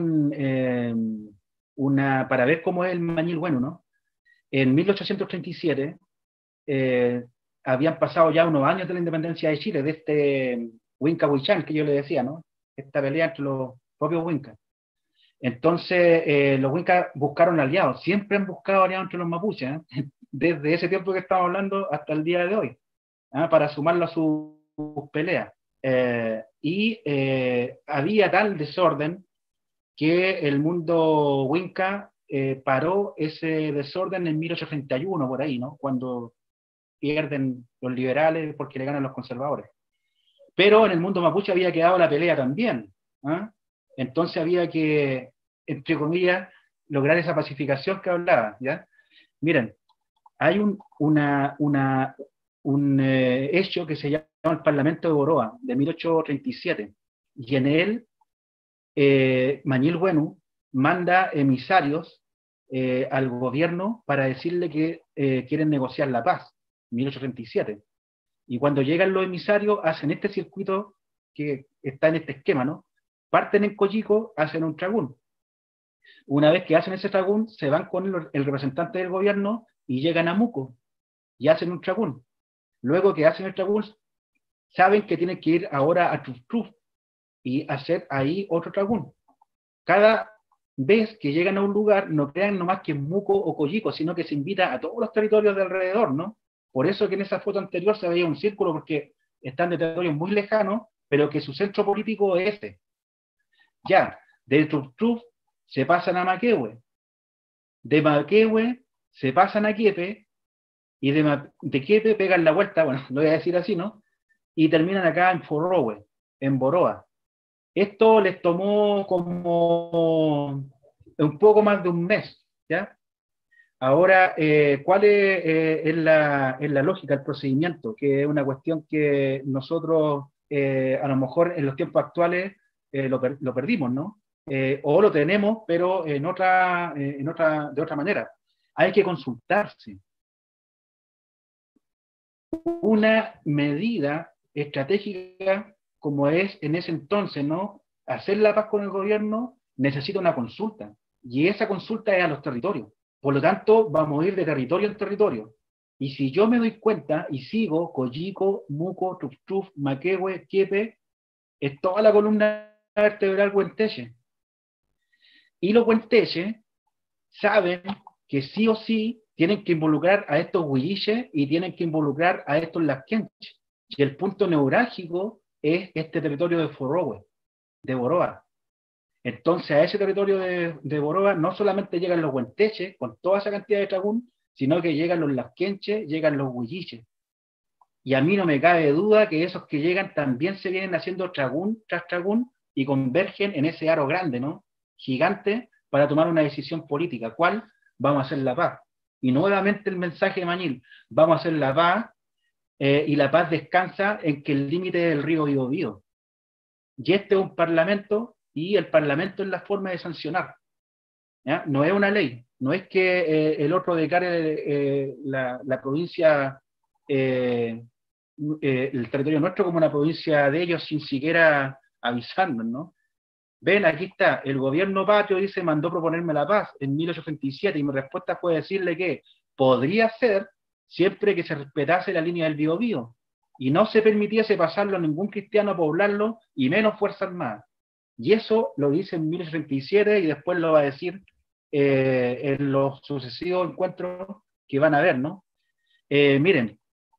para ver cómo es el Mañil Bueno, ¿no? En 1837 habían pasado ya unos años de la independencia de Chile, de este Huinca Huichán que yo le decía, ¿no? Esta pelea entre los propios Huincas. Entonces, los Huincas buscaron aliados, siempre han buscado aliados entre los mapuches, desde ese tiempo que estamos hablando hasta el día de hoy, para sumarlo a sus peleas. Había tal desorden que el mundo Huinca paró ese desorden en 1831, por ahí, ¿no?, cuando pierden los liberales porque le ganan los conservadores. Pero en el mundo mapuche había quedado la pelea también, entonces había que, entre comillas, lograr esa pacificación que hablaba, ¿ya? Miren, hay un hecho que se llama el Parlamento de Boroa, de 1837, y en él Mañil Bueno manda emisarios al gobierno para decirle que quieren negociar la paz, 1837. Y cuando llegan los emisarios, hacen este circuito que está en este esquema, ¿no? Parten en Coyico, hacen un tragún. Una vez que hacen ese tragún, se van con el representante del gobierno y llegan a Muco y hacen un tragún. Luego que hacen el tragún, saben que tienen que ir ahora a Truf y hacer ahí otro tragún. Cada vez que llegan a un lugar, no crean nomás que es Muco o Coyico, sino que se invita a todos los territorios de alrededor, ¿no? Por eso que en esa foto anterior se veía un círculo, porque están de territorios muy lejanos, pero que su centro político es este. Ya, de Truf se pasan a Maquehue, de Maquehue se pasan a Quiepe, y de Quiepe pegan la vuelta, bueno, lo voy a decir así, ¿no?, y terminan acá en Forrowe, en Boroa. Esto les tomó como un poco más de un mes, ¿ya? Ahora, ¿cuál es la lógica, el procedimiento? Que es una cuestión que nosotros, a lo mejor en los tiempos actuales, lo perdimos, ¿no? O lo tenemos, pero de otra manera. Hay que consultarse. Una medida estratégica como es en ese entonces, ¿no?, hacer la paz con el gobierno, necesita una consulta. Y esa consulta es a los territorios. Por lo tanto, vamos a ir de territorio en territorio. Y si yo me doy cuenta y sigo Coyico, Muco, Truf, Maquehue, Quiepe, es toda la columna vertebral huenteche. Y los huenteches saben que sí o sí tienen que involucrar a estos huilliches y tienen que involucrar a estos lasquenches. Y el punto neurálgico es este territorio de Forrowe, de Boroa. Entonces a ese territorio de Boroa no solamente llegan los huenteches con toda esa cantidad de tragún, sino que llegan los lasquenches, llegan los huilliches. Y a mí no me cabe duda que esos que llegan también se vienen haciendo tragún tras tragún y convergen en ese aro grande, ¿no? Gigante, para tomar una decisión política. ¿Cuál? Vamos a hacer la paz. Y nuevamente el mensaje de Mañil, vamos a hacer la paz, y la paz descansa en que el límite del río Biobío. Y este es un parlamento, y el parlamento es la forma de sancionar. ¿Ya? No es una ley, no es que el otro declare la provincia, el territorio nuestro como una provincia de ellos sin siquiera avisarnos, ¿no? Ven, aquí está, el gobierno patrio dice, mandó proponerme la paz en 1837, y mi respuesta fue decirle que podría ser siempre que se respetase la línea del Biobío, y no se permitiese pasarlo a ningún cristiano a poblarlo, y menos Fuerza Armada. Y eso lo dice en 1837, y después lo va a decir en los sucesivos encuentros que van a haber, ¿no? Miren,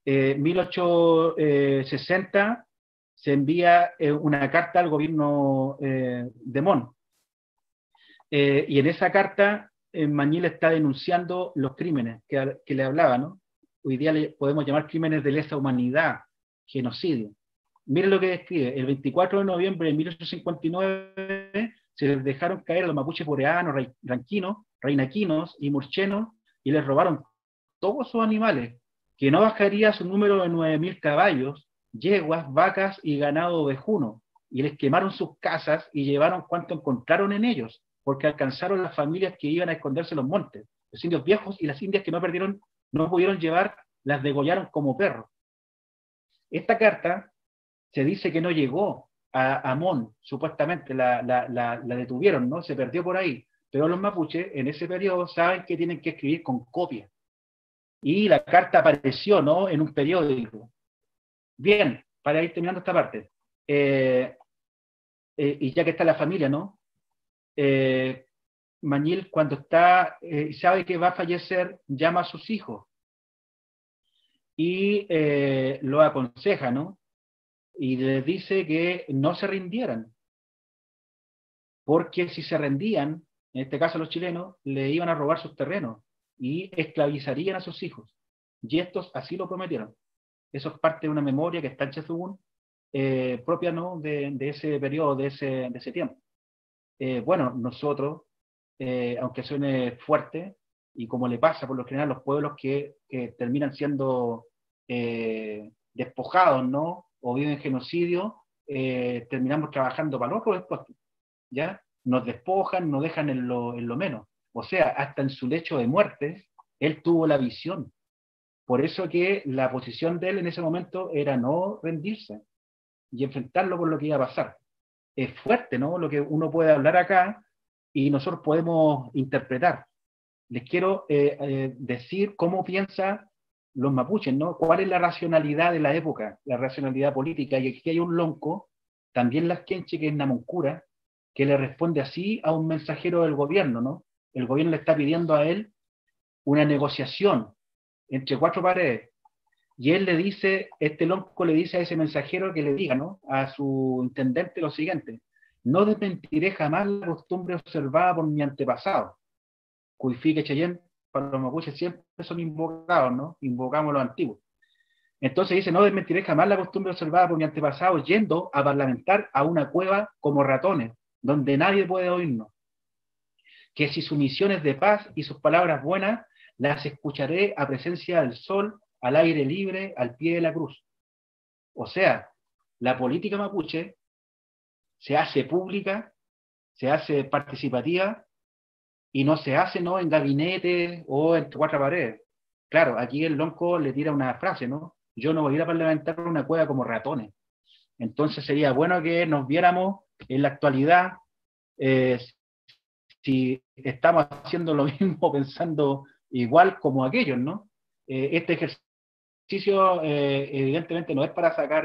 1860 se envía una carta al gobierno de Mon. Y en esa carta, Mañil está denunciando los crímenes que le hablaba, ¿no? Hoy día le podemos llamar crímenes de lesa humanidad, genocidio. Miren lo que describe. El 24 de noviembre de 1859 se les dejaron caer a los mapuches boreanos, ranquinos, reinaquinos y murchenos, y les robaron todos sus animales, que no bajaría su número de 9.000 caballos, yeguas, vacas y ganado ovejuno, y les quemaron sus casas y llevaron cuanto encontraron en ellos, porque alcanzaron las familias que iban a esconderse en los montes. Los indios viejos y las indias que no pudieron llevar, las degollaron como perros. Esta carta se dice que no llegó a Mon, supuestamente la detuvieron, ¿no? Se perdió por ahí. Pero los mapuches en ese periodo saben que tienen que escribir con copia. Y la carta apareció, ¿no?, en un periódico. Bien, para ir terminando esta parte. Y ya que está la familia, ¿no? Mañil, cuando sabe que va a fallecer, llama a sus hijos y lo aconseja, ¿no? Y les dice que no se rindieran, porque si se rendían, en este caso los chilenos, le iban a robar sus terrenos y esclavizarían a sus hijos. Y estos así lo prometieron. Eso es parte de una memoria que está en Chezugún, propia, ¿no?, de ese periodo, de ese tiempo. Bueno, nosotros, aunque suene fuerte, y como le pasa por lo general a los pueblos que terminan siendo despojados, ¿no?, o viven genocidio, terminamos trabajando para los otros después, ¿ya? Nos despojan, nos dejan en lo menos. O sea, hasta en su lecho de muerte, él tuvo la visión. Por eso que la posición de él en ese momento era no rendirse y enfrentarlo con lo que iba a pasar. Es fuerte, ¿no?, lo que uno puede hablar acá y nosotros podemos interpretar. Les quiero decir cómo piensan los mapuches, ¿no? ¿Cuál es la racionalidad de la época, la racionalidad política? Y aquí hay un lonco, también las quenche, que es Namuncura, que le responde así a un mensajero del gobierno, ¿no? El gobierno le está pidiendo a él una negociación entre cuatro paredes. Y él le dice, este lonco le dice a ese mensajero que le diga, ¿no?, a su intendente lo siguiente: no desmentiré jamás la costumbre observada por mi antepasado. Cuifique Cheyenne, para los mapuches siempre son invocados, ¿no? Invocamos a los antiguos. Entonces dice, no desmentiré jamás la costumbre observada por mi antepasado, yendo a parlamentar a una cueva como ratones, donde nadie puede oírnos. Que si su misión es de paz y sus palabras buenas, las escucharé a presencia del sol, al aire libre, al pie de la cruz. O sea, la política mapuche se hace pública, se hace participativa, y no se hace, ¿no?, en gabinete o entre cuatro paredes. Claro, aquí el lonco le tira una frase, ¿no? Yo no voy a ir a parlamentar una cueva como ratones. Entonces sería bueno que nos viéramos en la actualidad, si estamos haciendo lo mismo, pensando igual como aquellos, ¿no? Este ejercicio evidentemente no es para sacar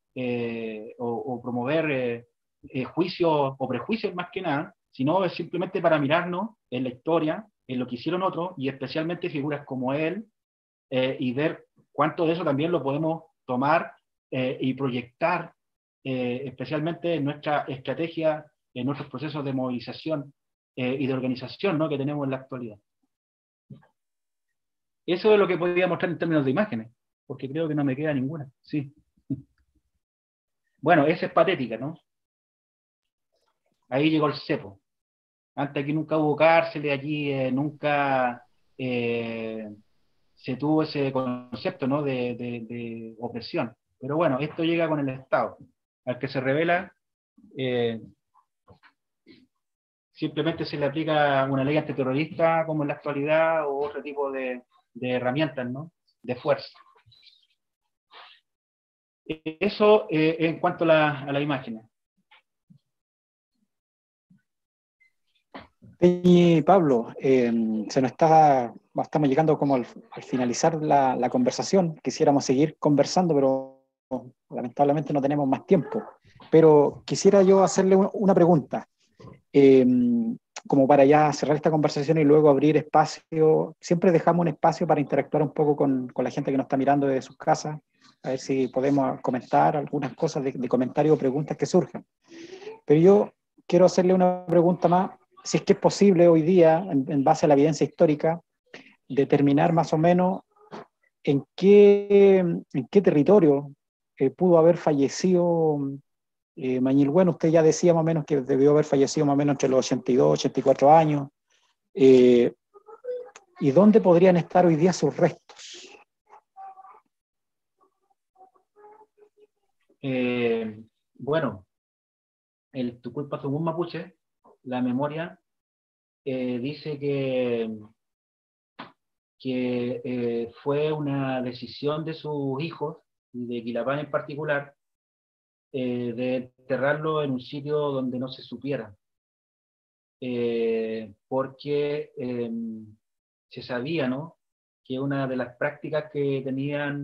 o promover juicios o prejuicios más que nada, sino es simplemente para mirarnos en la historia, en lo que hicieron otros, y especialmente figuras como él, y ver cuánto de eso también lo podemos tomar y proyectar, especialmente en nuestra estrategia, en nuestros procesos de movilización y de organización, ¿no?, que tenemos en la actualidad. Eso es lo que podría mostrar en términos de imágenes. porque creo que no me queda ninguna. Sí. Bueno, esa es patética, ¿no? Ahí llegó el cepo. Antes aquí nunca hubo cárceles, allí nunca se tuvo ese concepto, ¿no? de opresión. Pero bueno, esto llega con el Estado. Al que se revela, simplemente se le aplica una ley antiterrorista como en la actualidad o otro tipo de herramientas, ¿no? De fuerza. Eso en cuanto a la imagen. Y Pablo, se nos estamos llegando como al finalizar la conversación. Quisiéramos seguir conversando, pero lamentablemente no tenemos más tiempo. Pero quisiera yo hacerle una pregunta, como para ya cerrar esta conversación y luego abrir espacio. Siempre dejamos un espacio para interactuar un poco con la gente que nos está mirando desde sus casas, a ver si podemos comentar algunas cosas de comentarios o preguntas que surjan. Pero yo quiero hacerle una pregunta más, si es que es posible hoy día, en base a la evidencia histórica, determinar más o menos en qué territorio pudo haber fallecido Mañilhuén. Usted ya decía más o menos que debió haber fallecido más o menos entre los 82, 84 años. ¿Y dónde podrían estar hoy día sus restos? Bueno, el Tuculpa Zugún Mapuche, la memoria, dice que fue una decisión de sus hijos, y de Quilapán en particular, de enterrarlo en un sitio donde no se supiera. Porque se sabía, ¿no?, que una de las prácticas que tenían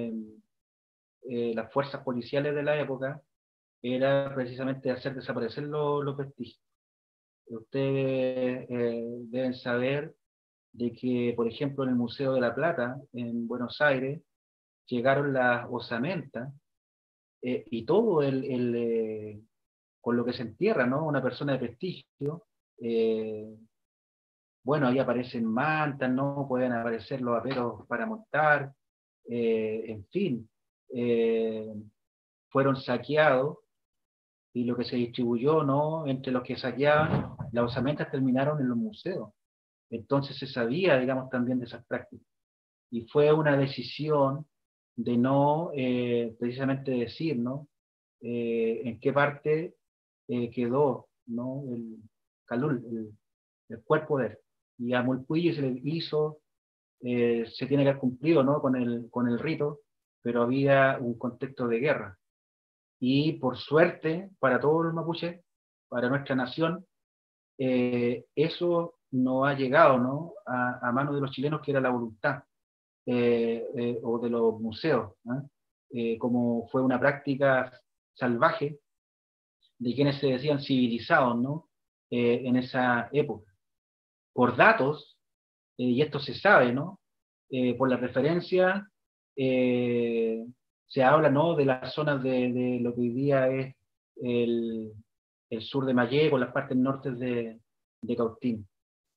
las fuerzas policiales de la época era precisamente hacer desaparecer los vestigios. Ustedes deben saber de que, por ejemplo, en el Museo de la Plata, en Buenos Aires, llegaron las osamentas y todo con lo que se entierra, ¿no?, una persona de prestigio. Bueno, ahí aparecen mantas, ¿no? Pueden aparecer los aperos para montar, en fin, fueron saqueados, y lo que se distribuyó, ¿no?, entre los que saqueaban, las osamentas terminaron en los museos. Entonces se sabía, digamos, también de esas prácticas. Y fue una decisión de no precisamente decir, ¿no?, en qué parte quedó, ¿no?, el calul, el cuerpo de él. Y a Mulpillo se le hizo, se tiene que haber cumplido, ¿no?, con el rito, pero había un contexto de guerra. Y por suerte, para todos los mapuches, para nuestra nación, eso no ha llegado, ¿no?, a manos de los chilenos, que era la voluntad, o de los museos, como fue una práctica salvaje de quienes se decían civilizados, ¿no?, en esa época. Por datos, y esto se sabe, ¿no?, por la referencia, se habla, ¿no?, de las zonas de lo que hoy día es el sur de Mayé, con las partes norte de Cautín.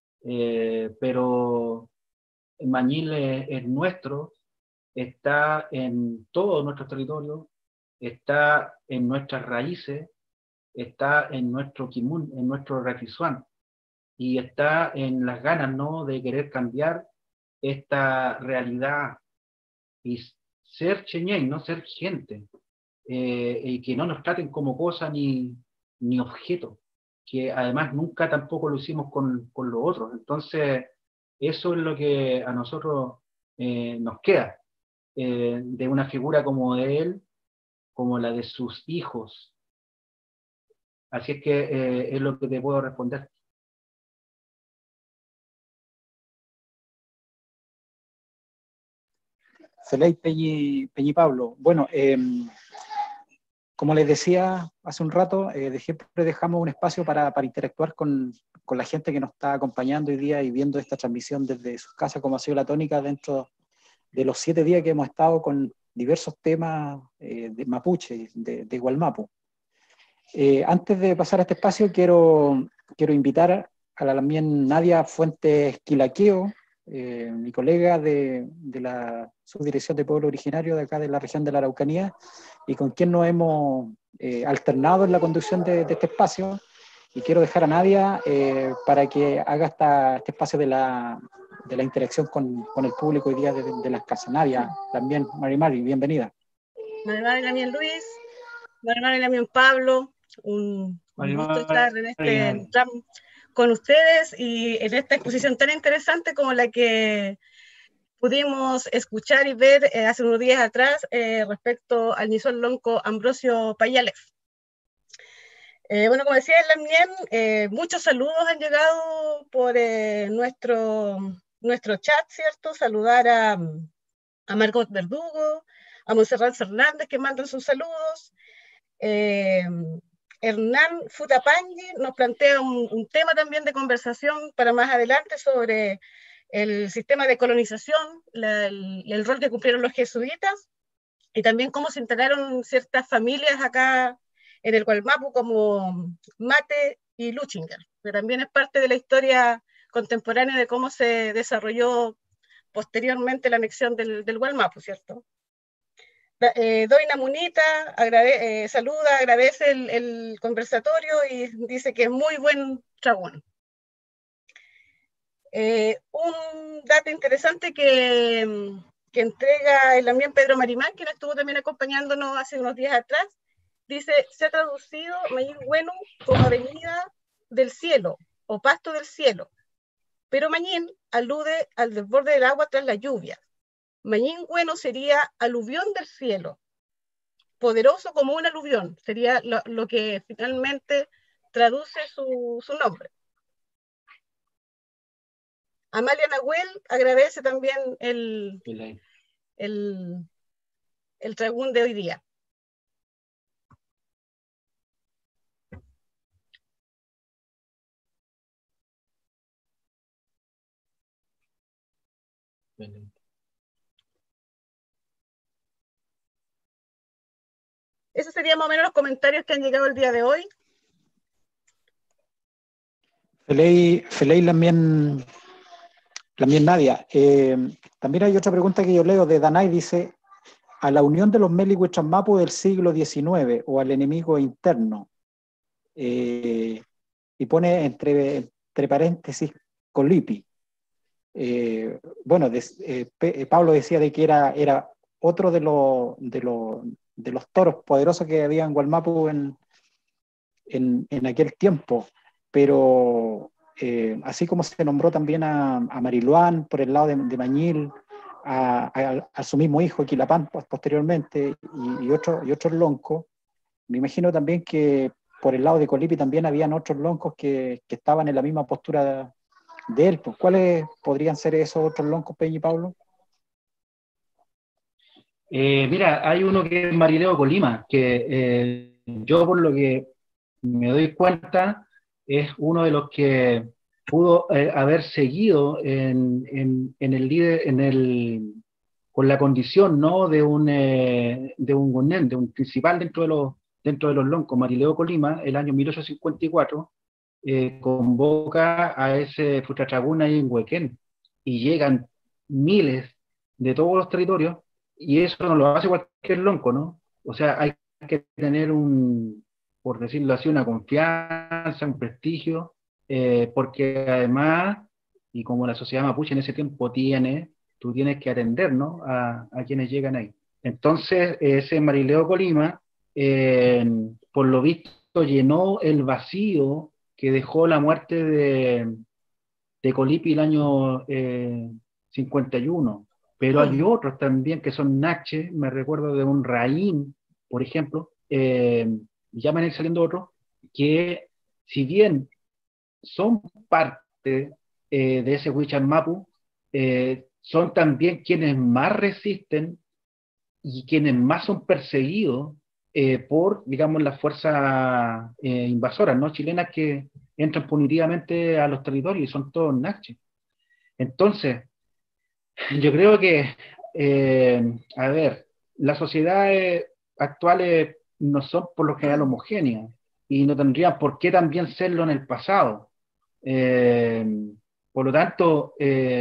Pero Mañil es nuestro, está en todo nuestro territorio, está en nuestras raíces, está en nuestro Kimun, en nuestro Raquisuán, y está en las ganas, ¿no?, de querer cambiar esta realidad y ser cheñén, no ser gente, y que no nos traten como cosa ni objeto, que además nunca tampoco lo hicimos con los otros. Entonces, eso es lo que a nosotros nos queda, de una figura como de él, como la de sus hijos. Así es que es lo que te puedo responder. Feley, Peñi Pablo. Bueno, como les decía hace un rato, siempre dejamos un espacio para interactuar con la gente que nos está acompañando hoy día y viendo esta transmisión desde sus casas, como ha sido la tónica dentro de los 7 días que hemos estado con diversos temas de mapuche, de Gualmapu. Antes de pasar a este espacio, quiero invitar a la también Nadia Fuentes Quilaqueo, mi colega de la Subdirección de Pueblo Originario de acá de la región de la Araucanía, y con quien nos hemos alternado en la conducción de este espacio. Y quiero dejar a Nadia para que haga este espacio de la interacción con el público hoy día de las casas. Nadia, también, Mari, bienvenida. Mari, también Luis, Mari, también Pablo, un gusto estar en este con ustedes y en esta exposición tan interesante como la que pudimos escuchar y ver hace unos días atrás respecto al Ñizol Lonco Ambrosio Payales. Bueno, como decía Lamien, muchos saludos han llegado por nuestro chat, ¿cierto? Saludar a Margot Verdugo, a Monserrat Fernández, que mandan sus saludos. Hernán Futapangui nos plantea un tema también de conversación para más adelante sobre el sistema de colonización, el rol que cumplieron los jesuitas y también cómo se integraron ciertas familias acá en el Gualmapu como Mate y Luchinger, que también es parte de la historia contemporánea de cómo se desarrolló posteriormente la anexión del Gualmapu, ¿cierto? Doina Munita saluda, agradece el conversatorio y dice que es muy buen tragún. Un dato interesante que entrega el ambiente Pedro Marimán, quien estuvo también acompañándonos hace unos días atrás, dice, se ha traducido Mayín Güenu como avenida del cielo o pasto del cielo, pero Mayín alude al desborde del agua tras la lluvia. Mayín Güenu sería aluvión del cielo, poderoso como un aluvión, sería lo que finalmente traduce su nombre. Amalia Nahuel agradece también el tragún de hoy día. Esos serían más o menos los comentarios que han llegado el día de hoy. Feley también Nadia. También hay otra pregunta que yo leo de Danay, dice, a la unión de los Meli Huichalmapu del siglo XIX o al enemigo interno, y pone entre paréntesis Colipi. Bueno, Pablo decía de que era otro de los toros poderosos que había en Gualmapu en aquel tiempo, pero así como se nombró también a Mariluán por el lado de Mañil, a su mismo hijo Quilapán posteriormente y otros loncos, me imagino también que por el lado de Colipi también habían otros loncos que estaban en la misma postura de él. Pues, ¿cuáles podrían ser esos otros loncos, Peña y Pablo? Mira, hay uno que es Marileo Colima, que yo por lo que me doy cuenta es uno de los que pudo haber seguido en el líder, con la condición, ¿no?, de un gonén, de un principal dentro de los loncos. Marileo Colima, el año 1854, convoca a ese Futrachagún ahí en Huequén, y llegan miles de todos los territorios, y eso no lo hace cualquier lonco, ¿no? O sea, hay que tener por decirlo así, una confianza, un prestigio, porque además, y como la sociedad mapuche en ese tiempo tú tienes que atender, ¿no?, a quienes llegan ahí. Entonces, ese Marileo Colima, por lo visto, llenó el vacío que dejó la muerte de Colipi el año 51. Pero hay otros también que son Nache, me recuerdo de un Raín, por ejemplo, ya me han ido saliendo otros, que si bien son parte de ese Huichalmapu, son también quienes más resisten y quienes más son perseguidos por, digamos, las fuerzas invasoras, ¿no?, chilenas, que entran punitivamente a los territorios y son todos naches. Entonces, yo creo que, a ver, las sociedades actuales no son por lo general homogéneas y no tendrían por qué también serlo en el pasado. Por lo tanto,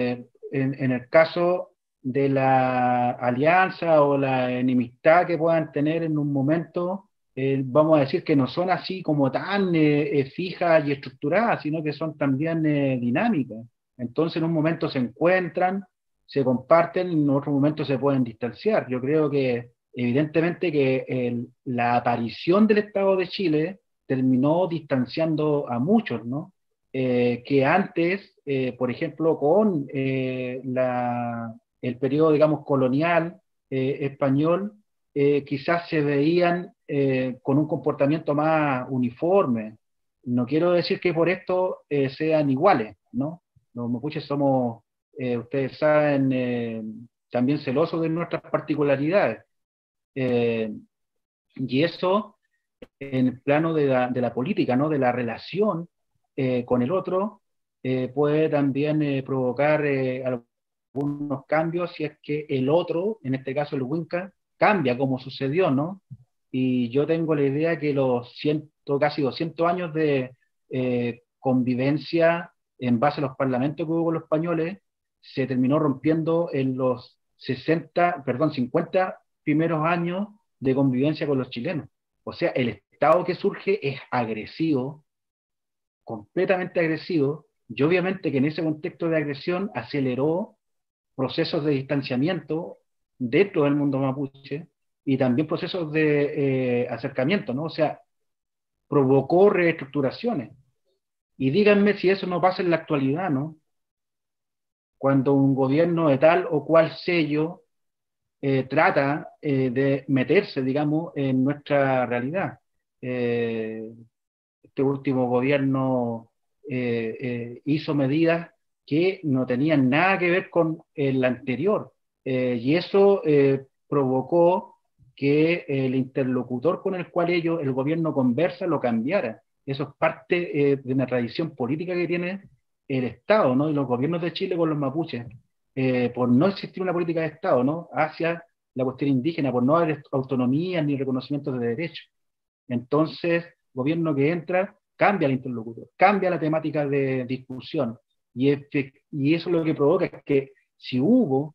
en el caso de la alianza o la enemistad que puedan tener en un momento, vamos a decir que no son así como tan fijas y estructuradas, sino que son también dinámicas. Entonces en un momento se encuentran, se comparten, en otro momento se pueden distanciar. Yo creo que evidentemente que la aparición del Estado de Chile terminó distanciando a muchos, ¿no? Que antes, por ejemplo, con el periodo, digamos, colonial español, quizás se veían con un comportamiento más uniforme. No quiero decir que por esto sean iguales, ¿no? Los mapuches somos, ustedes saben, también celosos de nuestras particularidades. Eh, y eso en el plano de la política, ¿no? De la relación con el otro, puede también provocar algunos cambios si es que el otro, en este caso el Winca, cambia como sucedió, ¿no? Y yo tengo la idea que los casi 200 años de convivencia en base a los parlamentos que hubo con los españoles se terminó rompiendo en los 50 primeros años de convivencia con los chilenos. O sea, el Estado que surge es agresivo, completamente agresivo, y obviamente que en ese contexto de agresión aceleró procesos de distanciamiento dentro del mundo mapuche y también procesos de acercamiento, ¿no? O sea, provocó reestructuraciones. Y díganme si eso no pasa en la actualidad, ¿no? Cuando un gobierno de tal o cual sello trata de meterse, digamos, en nuestra realidad. Este último gobierno hizo medidas que no tenían nada que ver con el anterior, y eso provocó que el interlocutor con el cual el gobierno conversa lo cambiara. Eso es parte de una tradición política que tiene el Estado, ¿no? Y los gobiernos de Chile con los mapuches, por no existir una política de Estado, ¿no? Hacia la cuestión indígena, por no haber autonomía ni reconocimiento de derechos. Entonces, gobierno que entra, cambia el interlocutor, cambia la temática de discusión. Y eso lo que provoca es que si hubo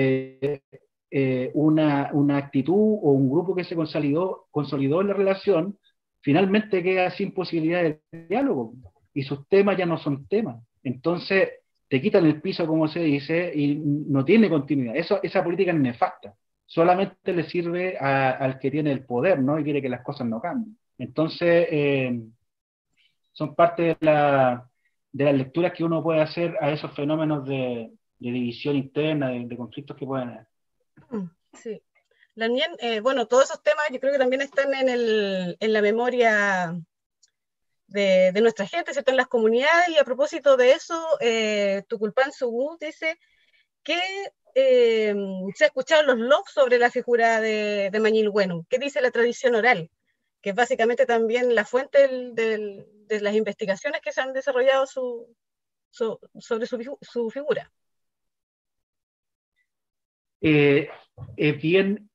una actitud o un grupo que se consolidó en la relación, finalmente queda sin posibilidad de diálogo y sus temas ya no son temas. Entonces, te quitan el piso, como se dice, y no tiene continuidad. Esa política es nefasta. Solamente le sirve al que tiene el poder, ¿no? Y quiere que las cosas no cambien. Entonces, son parte de las lecturas que uno puede hacer a esos fenómenos de división interna, de conflictos que pueden haber. Sí. También, bueno, todos esos temas yo creo que también están en la memoria de nuestra gente, ¿cierto? En las comunidades, y a propósito de eso, Tuculpán Subú dice que se ha escuchado los logs sobre la figura de Mañil Bueno. ¿Qué dice la tradición oral? Que es básicamente también la fuente de las investigaciones que se han desarrollado sobre su figura. Es bien,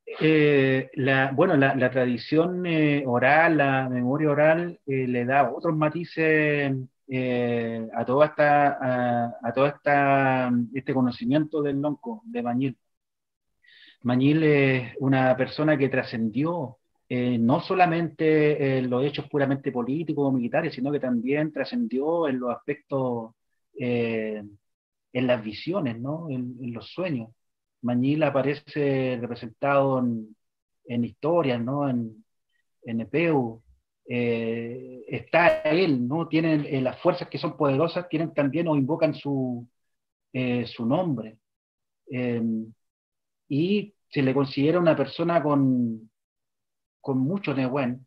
la tradición oral, la memoria oral, le da otros matices a todo este conocimiento del lonco, de Mañil. Mañil es una persona que trascendió no solamente en los hechos puramente políticos o militares, sino que también trascendió en los aspectos, en las visiones, ¿no? En los sueños. Mañil aparece representado en historias, ¿no? En Epeu. Está él, ¿no? Tienen las fuerzas que son poderosas, tienen también o invocan su nombre. Y se le considera una persona con mucho Nehuen.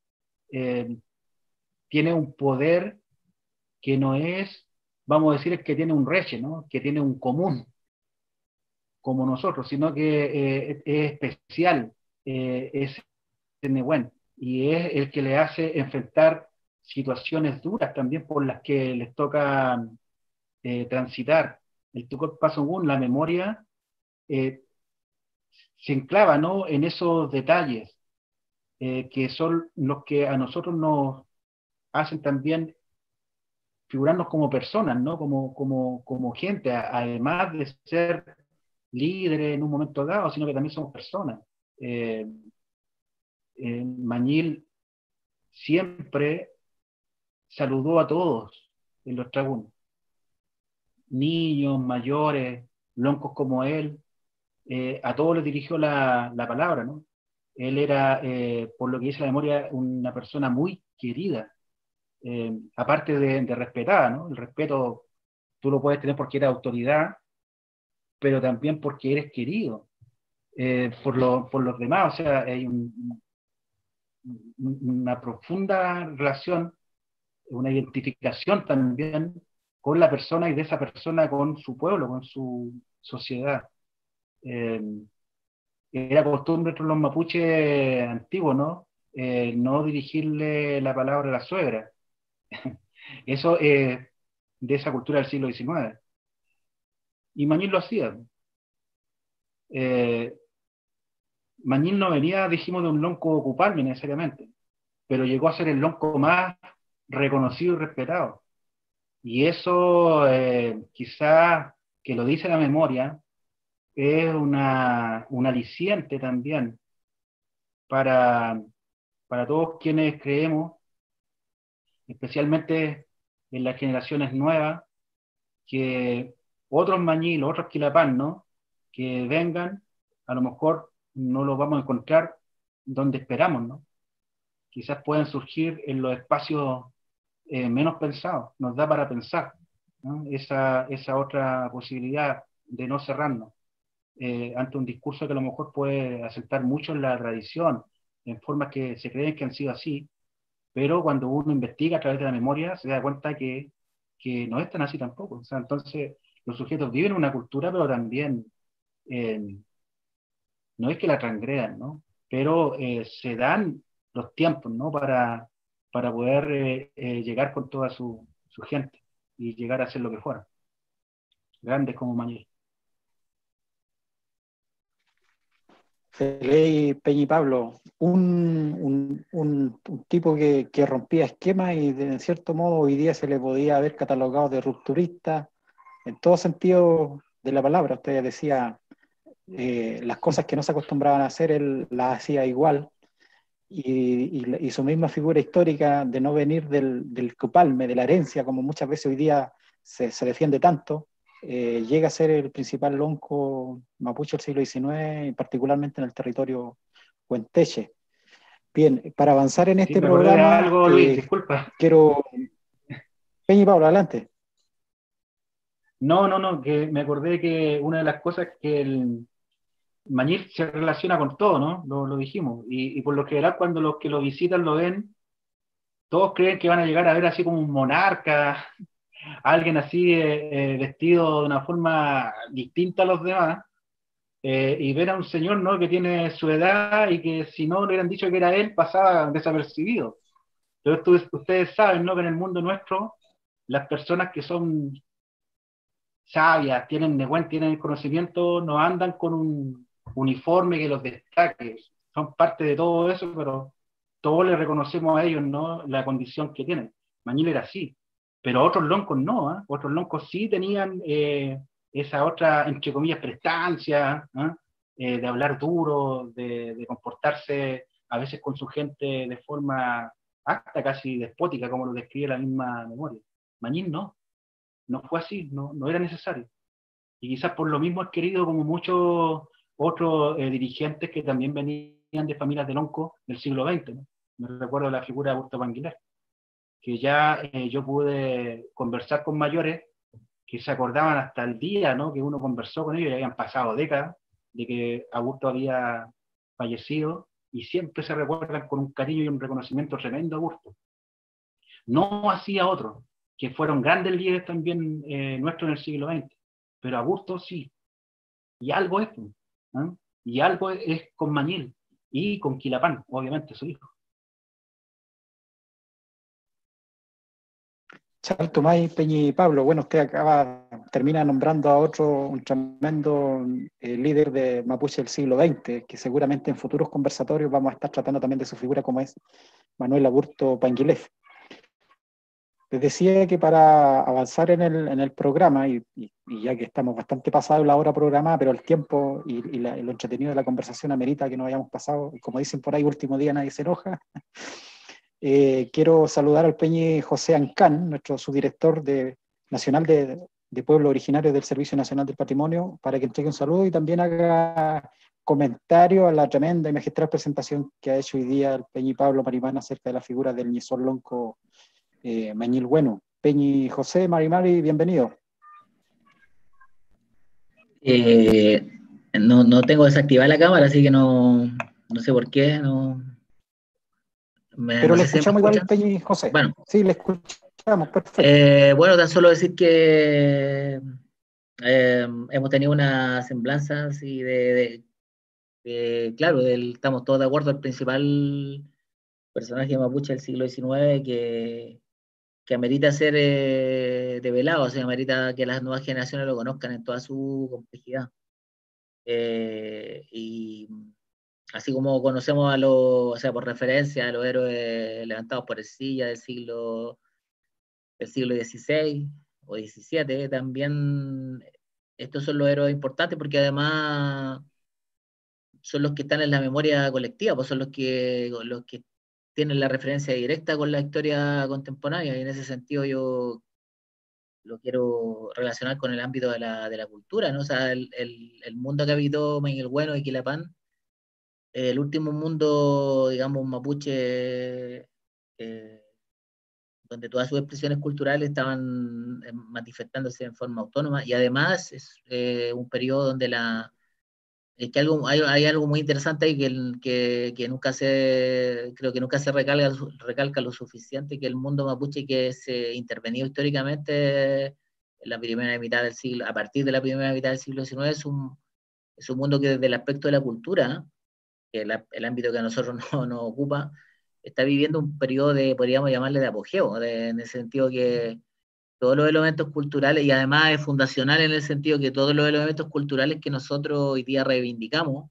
Tiene un poder que no es, vamos a decir, que tiene un reche, ¿no? Que tiene un común, como nosotros, sino que es especial, es Nehuen, y es el que le hace enfrentar situaciones duras también por las que les toca transitar. El Tucot Pasogún, la memoria, se enclava, ¿no? En esos detalles que son los que a nosotros nos hacen también figurarnos como personas, ¿no? Como gente, además de ser líderes en un momento dado, sino que también somos personas. Mañil siempre saludó a todos en los Tragunos, niños, mayores, loncos como él, a todos les dirigió la palabra, ¿no? Él era, por lo que dice la memoria, una persona muy querida, aparte de respetada, ¿no? El respeto tú lo puedes tener porque eres autoridad, pero también porque eres querido por los demás. O sea, hay una profunda relación, una identificación también con la persona y de esa persona con su pueblo, con su sociedad. Era costumbre entre los mapuches antiguos, ¿no? No dirigirle la palabra a la suegra. Eso de esa cultura del siglo XIX. Y Mañil lo hacía. Mañil no venía, dijimos, de un lonco ocupable necesariamente, pero llegó a ser el lonco más reconocido y respetado. Y eso, quizá, que lo dice la memoria, es un aliciente también para todos quienes creemos, especialmente en las generaciones nuevas, que otros Mañil, otros Quilapán, ¿no? Que vengan, a lo mejor no los vamos a encontrar donde esperamos, ¿no? Quizás puedan surgir en los espacios menos pensados, nos da para pensar, ¿no? Esa otra posibilidad de no cerrarnos ante un discurso que a lo mejor puede aceptar mucho en la tradición, en formas que se creen que han sido así, pero cuando uno investiga a través de la memoria se da cuenta que no es tan así tampoco. O sea, entonces los sujetos viven una cultura, pero también no es que la transgredan, ¿no? Pero se dan los tiempos, ¿no? Para poder llegar con toda su gente y llegar a ser lo que fueran. Grandes como Mañil. Ley Peña y Pablo, un tipo que rompía esquemas y de en cierto modo hoy día se le podía haber catalogado de rupturista en todo sentido de la palabra. Usted decía las cosas que no se acostumbraban a hacer, él las hacía igual. Y su misma figura histórica de no venir del cupalme, de la herencia, como muchas veces hoy día se defiende tanto, llega a ser el principal lonco mapuche del siglo XIX, particularmente en el territorio huenteche. Bien, para avanzar en este programa, algo, Luis, disculpa. Quiero... Peña y Pablo, adelante. No, que me acordé que una de las cosas que el Mañil se relaciona con todo, ¿no? Lo dijimos. Y por lo general, cuando los que lo visitan lo ven, todos creen que van a llegar a ver así como un monarca, alguien así vestido de una forma distinta a los demás, y ver a un señor, ¿no? Que tiene su edad y que si no le hubieran dicho que era él, pasaba desapercibido. Entonces ustedes saben, ¿no? Que en el mundo nuestro, las personas que son sabias, tienen el conocimiento, no andan con un uniforme que los destaque, son parte de todo eso, pero todos le reconocemos a ellos, ¿no? La condición que tienen. Mañil era así, pero otros loncos no, ¿eh? Otros loncos sí tenían esa otra, entre comillas, prestancia, de hablar duro, de comportarse a veces con su gente de forma hasta casi despótica, como lo describe la misma memoria. Mañil no fue así, no era necesario. Y quizás por lo mismo es querido como muchos otros dirigentes que también venían de familias de lonco del siglo XX, ¿no? Me recuerdo la figura de Augusto Panguilés, que ya yo pude conversar con mayores que se acordaban hasta el día, ¿no? Que uno conversó con ellos, ya habían pasado décadas de que Augusto había fallecido, y siempre se recuerdan con un cariño y un reconocimiento tremendo a Augusto. No así a otros, que fueron grandes líderes también nuestros en el siglo XX, pero Augusto sí, y algo es, ¿eh? Y algo es con Mañil, y con Quilapán, obviamente, su hijo. Charles Tomás, Peña y Pablo, bueno, usted termina nombrando a otro, un tremendo líder de mapuche del siglo XX, que seguramente en futuros conversatorios vamos a estar tratando también de su figura, como es Manuel Augusto Panguilés. Les decía que para avanzar en el programa, y ya que estamos bastante pasados la hora programada, pero el tiempo y lo entretenido de la conversación amerita que nos hayamos pasado, y como dicen por ahí, último día nadie se enoja. Quiero saludar al Peñi José Ancán, nuestro subdirector nacional de Pueblos Originarios del Servicio Nacional del Patrimonio, para que entregue un saludo y también haga comentario a la tremenda y magistral presentación que ha hecho hoy día el Peñi Pablo Marimán acerca de la figura del Ñezor Lonco Mañil Bueno. Peñi José Marimari, bienvenido. No tengo desactivada la cámara, así que no sé por qué. Pero no le sé si me escuchamos igual, escuchan. Peñi José. Bueno, sí, le escuchamos, perfecto. Bueno, tan solo decir que hemos tenido una semblanza así claro, estamos todos de acuerdo, el principal personaje mapuche del siglo XIX que amerita ser develado, o sea, amerita que las nuevas generaciones lo conozcan en toda su complejidad. Y así como conocemos o sea, por referencia a los héroes levantados por Ercilla del siglo XVI o XVII, también estos son los héroes importantes porque además son los que están en la memoria colectiva, pues son los que tienen la referencia directa con la historia contemporánea, y en ese sentido yo lo quiero relacionar con el ámbito de la cultura, ¿no? O sea, el mundo que habitó Mañil Bueno y Quilapán, el último mundo, digamos, mapuche, donde todas sus expresiones culturales estaban manifestándose en forma autónoma, y además es un periodo donde es que hay algo muy interesante ahí que nunca creo que nunca se recalca lo suficiente, que el mundo mapuche que se intervenido históricamente en la primera mitad del siglo, a partir de la primera mitad del siglo XIX, es un mundo que desde el aspecto de la cultura, que es el ámbito que a nosotros no nos ocupa, está viviendo un periodo podríamos llamarle de apogeo, en el sentido que todos los elementos culturales, y además es fundacional en el sentido que todos los elementos culturales que nosotros hoy día reivindicamos,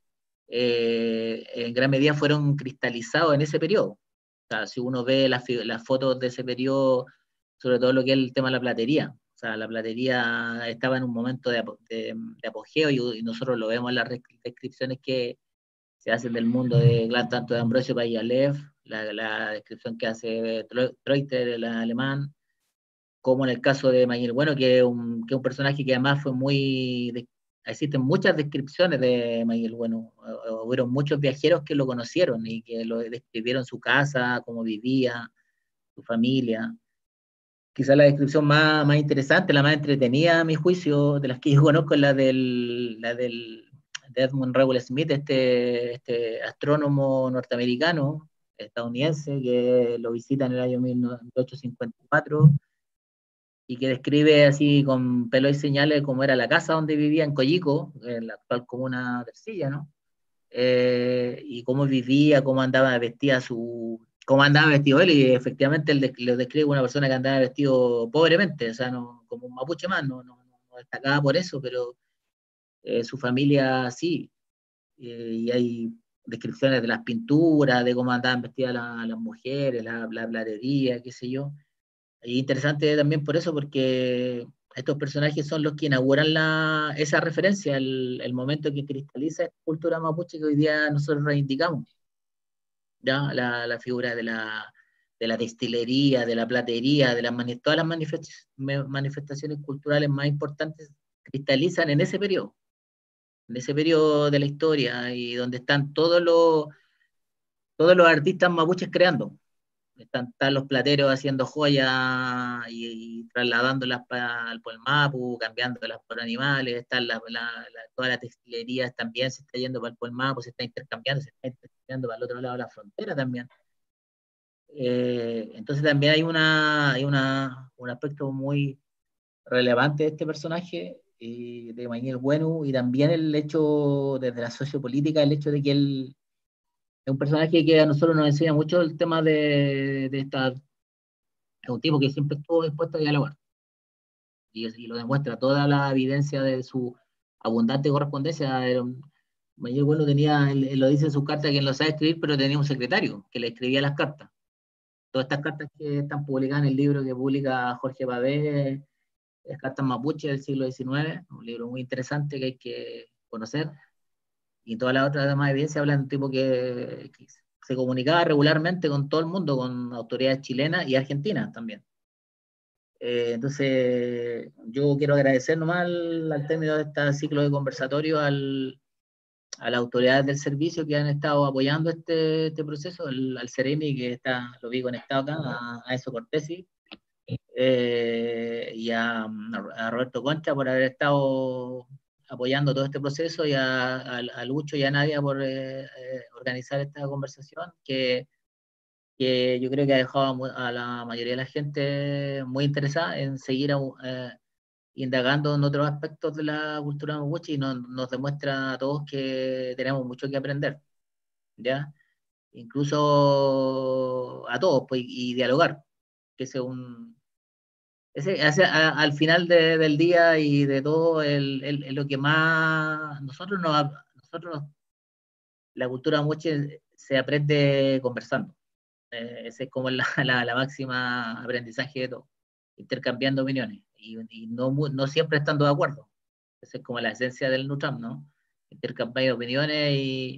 en gran medida fueron cristalizados en ese periodo. O sea, si uno ve las fotos de ese periodo, sobre todo lo que es el tema de la platería, o sea, la platería estaba en un momento de apogeo, y nosotros lo vemos en las descripciones que se hacen del mundo tanto de Ambrosio Payalev, la descripción que hace Treuter, el alemán, como en el caso de Mañil Bueno, que es un personaje que además fue existen muchas descripciones de Mañil Bueno. Hubieron muchos viajeros que lo conocieron y que lo describieron su casa, cómo vivía, su familia. Quizás la descripción más interesante, la más entretenida, a mi juicio, de las que yo conozco, es de Edmund Rowell Smith, este astrónomo norteamericano, estadounidense, que lo visita en el año 1854 y que describe así con pelo y señales cómo era la casa donde vivía en Coyico, en la actual comuna de Ercilla, ¿no? Y cómo vivía, cómo andaba vestido él, y efectivamente él lo describe una persona que andaba vestido pobremente, o sea, no, como un mapuche más, no destacaba por eso, pero su familia sí, y hay descripciones de las pinturas, de cómo andaban vestidas las mujeres, la platería, qué sé yo. Y interesante también por eso, porque estos personajes son los que inauguran esa referencia, el momento que cristaliza esta cultura mapuche que hoy día nosotros reivindicamos. ¿Ya? La figura de la destilería, de la platería, todas las manifestaciones culturales más importantes cristalizan en ese periodo de la historia, y donde están todos los artistas mapuches creando. Están los plateros haciendo joyas y trasladándolas al Puelmapu, cambiándolas por animales. Toda la textilería también se está yendo para el Puelmapu, se está intercambiando para el otro lado de la frontera también. Entonces también hay un aspecto muy relevante de este personaje, de Mañil Bueno, y también el hecho, desde la sociopolítica, el hecho de que él es un personaje que a nosotros nos enseña mucho el tema es un tipo que siempre estuvo dispuesto a dialogar, y lo demuestra toda la evidencia de su abundante correspondencia. Mayor Bueno tenía, él lo dice en su carta, que él lo sabe escribir, pero tenía un secretario que le escribía las cartas. todas estas cartas que están publicadas en el libro que publica Jorge Pavé, Cartas Mapuche del siglo XIX, un libro muy interesante que hay que conocer, y todas las otras demás evidencias hablan de un tipo que se comunicaba regularmente con todo el mundo, con autoridades chilenas y argentinas también. Entonces, yo quiero agradecer nomás al término de este ciclo de conversatorio a las autoridades del servicio que han estado apoyando este proceso, al Ceremi, que lo vi conectado acá, a Enzo Cortesi, y a Roberto Concha por haber estado apoyando todo este proceso, y a Lucho y a Nadia por organizar esta conversación, que yo creo que ha dejado a la mayoría de la gente muy interesada en seguir indagando en otros aspectos de la cultura mapuche, y nos demuestra a todos que tenemos mucho que aprender, ¿ya? Incluso a todos, pues, y dialogar, que al final del día y de todo, es lo que más la cultura mapuche se aprende conversando. Ese es como la máxima aprendizaje de todo, intercambiando opiniones, y no siempre estando de acuerdo. Esa es como la esencia del Nutram, ¿no? Intercambiar opiniones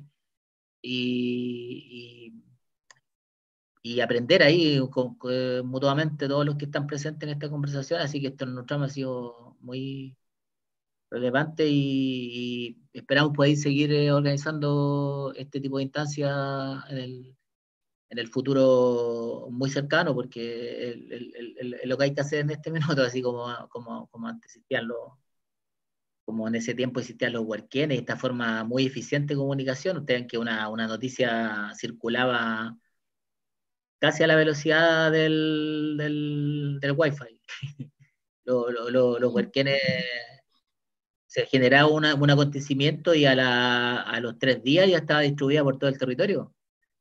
y aprender ahí mutuamente todos los que están presentes en esta conversación. Así que esto en Nutram ha sido muy relevante, y esperamos poder seguir organizando este tipo de instancias en el futuro muy cercano, porque es lo que hay que hacer en este minuto, así como antes existían como en ese tiempo existían los huarquenes, esta forma muy eficiente de comunicación. Ustedes ven que una noticia circulaba casi a la velocidad del Wi-Fi. Los huarquenes, se generaba un acontecimiento y a los 3 días ya estaba distribuida por todo el territorio.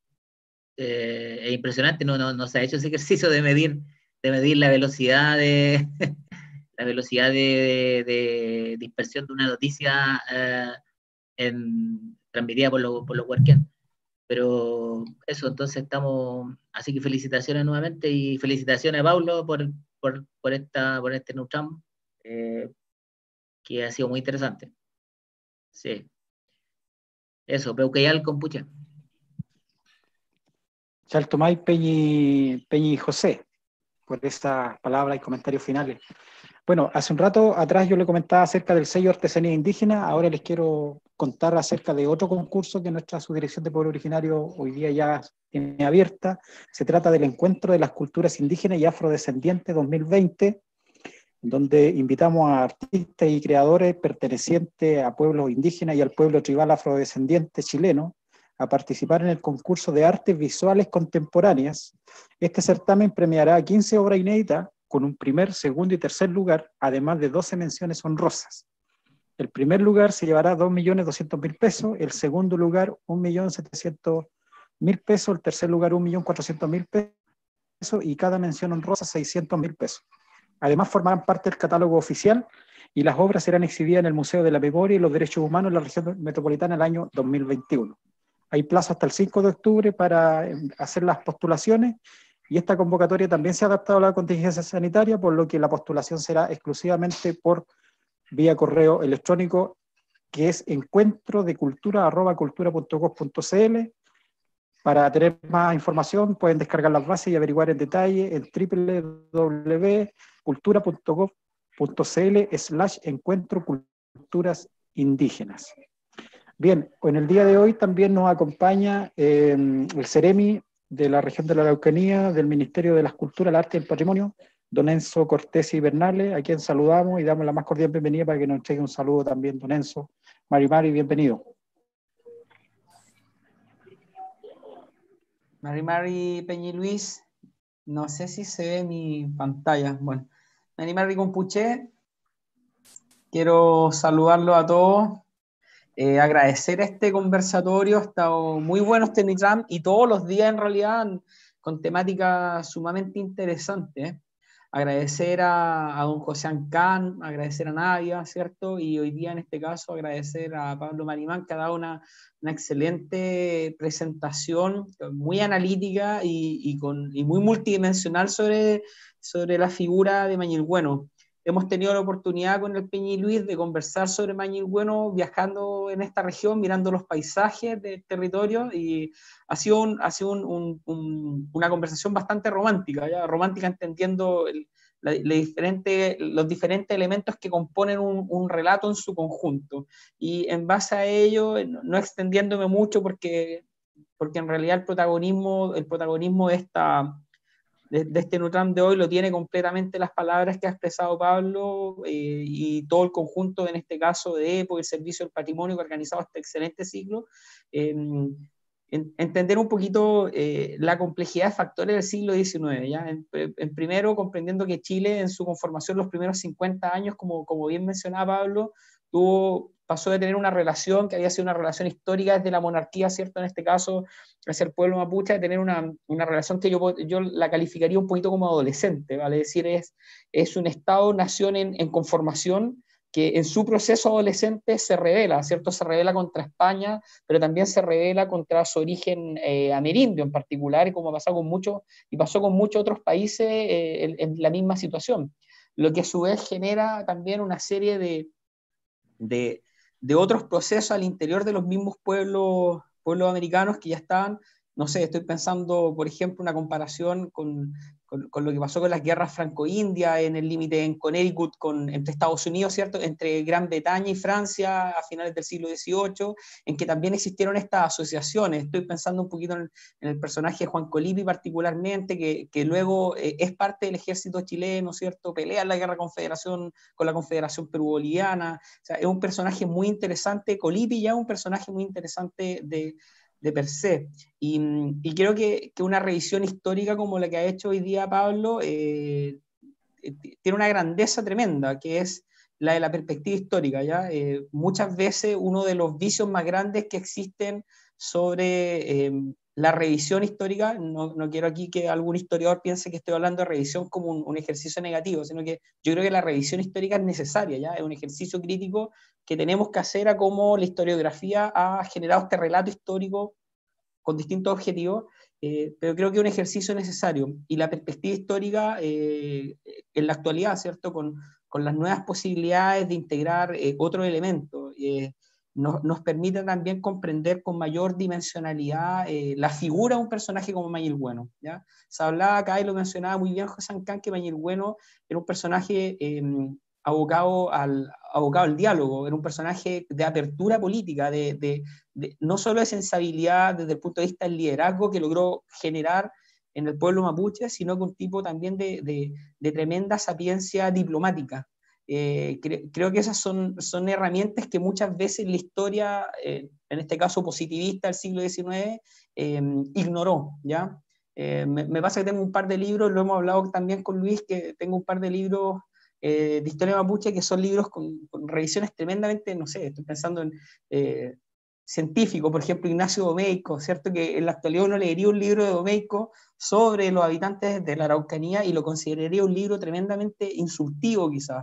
Es impresionante, no se ha hecho ese ejercicio de medir la velocidad la velocidad de dispersión de una noticia transmitida por los huarquenes. Pero eso, entonces así que felicitaciones nuevamente, y felicitaciones a Paulo por este Nutram, que ha sido muy interesante. Sí. Eso, Peucayal Compucha. Chaltomay Peñi José, por estas palabras y comentarios finales. Bueno, hace un rato atrás yo le comentaba acerca del sello Artesanía Indígena. Ahora les quiero contar acerca de otro concurso que nuestra Subdirección de Pueblo Originario hoy día ya tiene abierta. Se trata del Encuentro de las Culturas Indígenas y Afrodescendientes 2020, donde invitamos a artistas y creadores pertenecientes a pueblos indígenas y al pueblo tribal afrodescendiente chileno a participar en el concurso de artes visuales contemporáneas. Este certamen premiará 15 obras inéditas con un primer, segundo y tercer lugar, además de 12 menciones honrosas. El primer lugar se llevará 2.200.000 pesos, el segundo lugar 1.700.000 pesos, el tercer lugar 1.400.000 pesos, y cada mención honrosa 600.000 pesos. Además formarán parte del catálogo oficial, y las obras serán exhibidas en el Museo de la Memoria y los Derechos Humanos en la región metropolitana el año 2021. Hay plazo hasta el 5 de octubre para hacer las postulaciones, y esta convocatoria también se ha adaptado a la contingencia sanitaria, por lo que la postulación será exclusivamente por vía correo electrónico, que es encuentrodecultura@cultura.gov.cl. Para tener más información pueden descargar las bases y averiguar en detalle en www.cultura.gov.cl/encuentro culturas indígenas. Bien, en el día de hoy también nos acompaña el Ceremi de la región de la Araucanía, del Ministerio de las Culturas, el Arte y el Patrimonio, don Enzo Cortesi Bernales, a quien saludamos y damos la más cordial bienvenida para que nos entregue un saludo también, don Enzo. Mari, bienvenido. Mari Peñi Luis, no sé si se ve mi pantalla. Bueno, Mari Compuche, quiero saludarlo a todos. Agradecer este conversatorio, ha estado muy bueno este Nutram, y todos los días en realidad con temáticas sumamente interesantes. agradecer a don José Ancán, agradecer a Nadia, ¿cierto? Y hoy día en este caso agradecer a Pablo Marimán, que ha dado una excelente presentación, muy analítica y muy multidimensional sobre la figura de Mañilhueno. Hemos tenido la oportunidad con el Peñi Luis de conversar sobre Mañilhueno viajando en esta región, mirando los paisajes del territorio, y ha sido una conversación bastante romántica, ¿ya? Romántica entendiendo los diferentes elementos que componen un relato en su conjunto. Y en base a ello, no extendiéndome mucho porque en realidad el protagonismo de este Nutram de hoy lo tiene completamente las palabras que ha expresado Pablo, y todo el conjunto, en este caso de EPO, el Servicio del Patrimonio, que ha organizado este excelente ciclo. Entender un poquito la complejidad de factores del siglo XIX, ¿ya? En primero, comprendiendo que Chile, en su conformación los primeros 50 años, como bien mencionaba Pablo, pasó de tener una relación que había sido una relación histórica desde la monarquía, ¿cierto? En este caso, hacia el pueblo mapuche, de tener una relación que yo la calificaría un poquito como adolescente, ¿vale? Es decir, es un Estado-nación en conformación que en su proceso adolescente se revela, ¿cierto? Se revela contra España, pero también se revela contra su origen amerindio en particular, y como pasó con muchos otros países en la misma situación. Lo que a su vez genera también una serie de otros procesos al interior de los mismos pueblos americanos que ya estaban, no sé, estoy pensando, por ejemplo, una comparación con lo que pasó con las guerras franco-india en el límite en Connecticut entre Estados Unidos, ¿cierto?, entre Gran Bretaña y Francia a finales del siglo XVIII, en que también existieron estas asociaciones. Estoy pensando un poquito en el personaje de Juan Colipi particularmente, que luego es parte del ejército chileno, ¿cierto?, pelea en la guerra con la Confederación Perú-Boliviana. O sea, es un personaje muy interesante. Colipi ya es un personaje muy interesante de per se. Y creo que una revisión histórica como la que ha hecho hoy día Pablo tiene una grandeza tremenda, que es la de la perspectiva histórica, ¿ya? Muchas veces uno de los vicios más grandes que existen sobre la revisión histórica, no quiero aquí que algún historiador piense que estoy hablando de revisión como un ejercicio negativo, sino que yo creo que la revisión histórica es necesaria, ¿ya? Es un ejercicio crítico que tenemos que hacer a cómo la historiografía ha generado este relato histórico con distintos objetivos, pero creo que es un ejercicio necesario. Y la perspectiva histórica en la actualidad, ¿cierto?, con las nuevas posibilidades de integrar otros elementos, nos permite también comprender con mayor dimensionalidad la figura de un personaje como Mañilhueno, ¿ya? Se hablaba acá, y lo mencionaba muy bien José Ancán, que Mañilhueno era un personaje abocado al diálogo, era un personaje de apertura política, no solo de sensibilidad desde el punto de vista del liderazgo que logró generar en el pueblo mapuche, sino que un tipo también de tremenda sapiencia diplomática. Creo que esas son herramientas que muchas veces la historia, en este caso positivista del siglo XIX, ignoró, ¿ya? Me pasa que tengo un par de libros, lo hemos hablado también con Luis, que tengo un par de libros de historia mapuche que son libros con revisiones tremendamente, no sé, estoy pensando en científico, por ejemplo, Ignacio Domeyko, ¿cierto? Que en la actualidad uno leería un libro de Domeyko sobre los habitantes de la Araucanía y lo consideraría un libro tremendamente insultivo, quizás,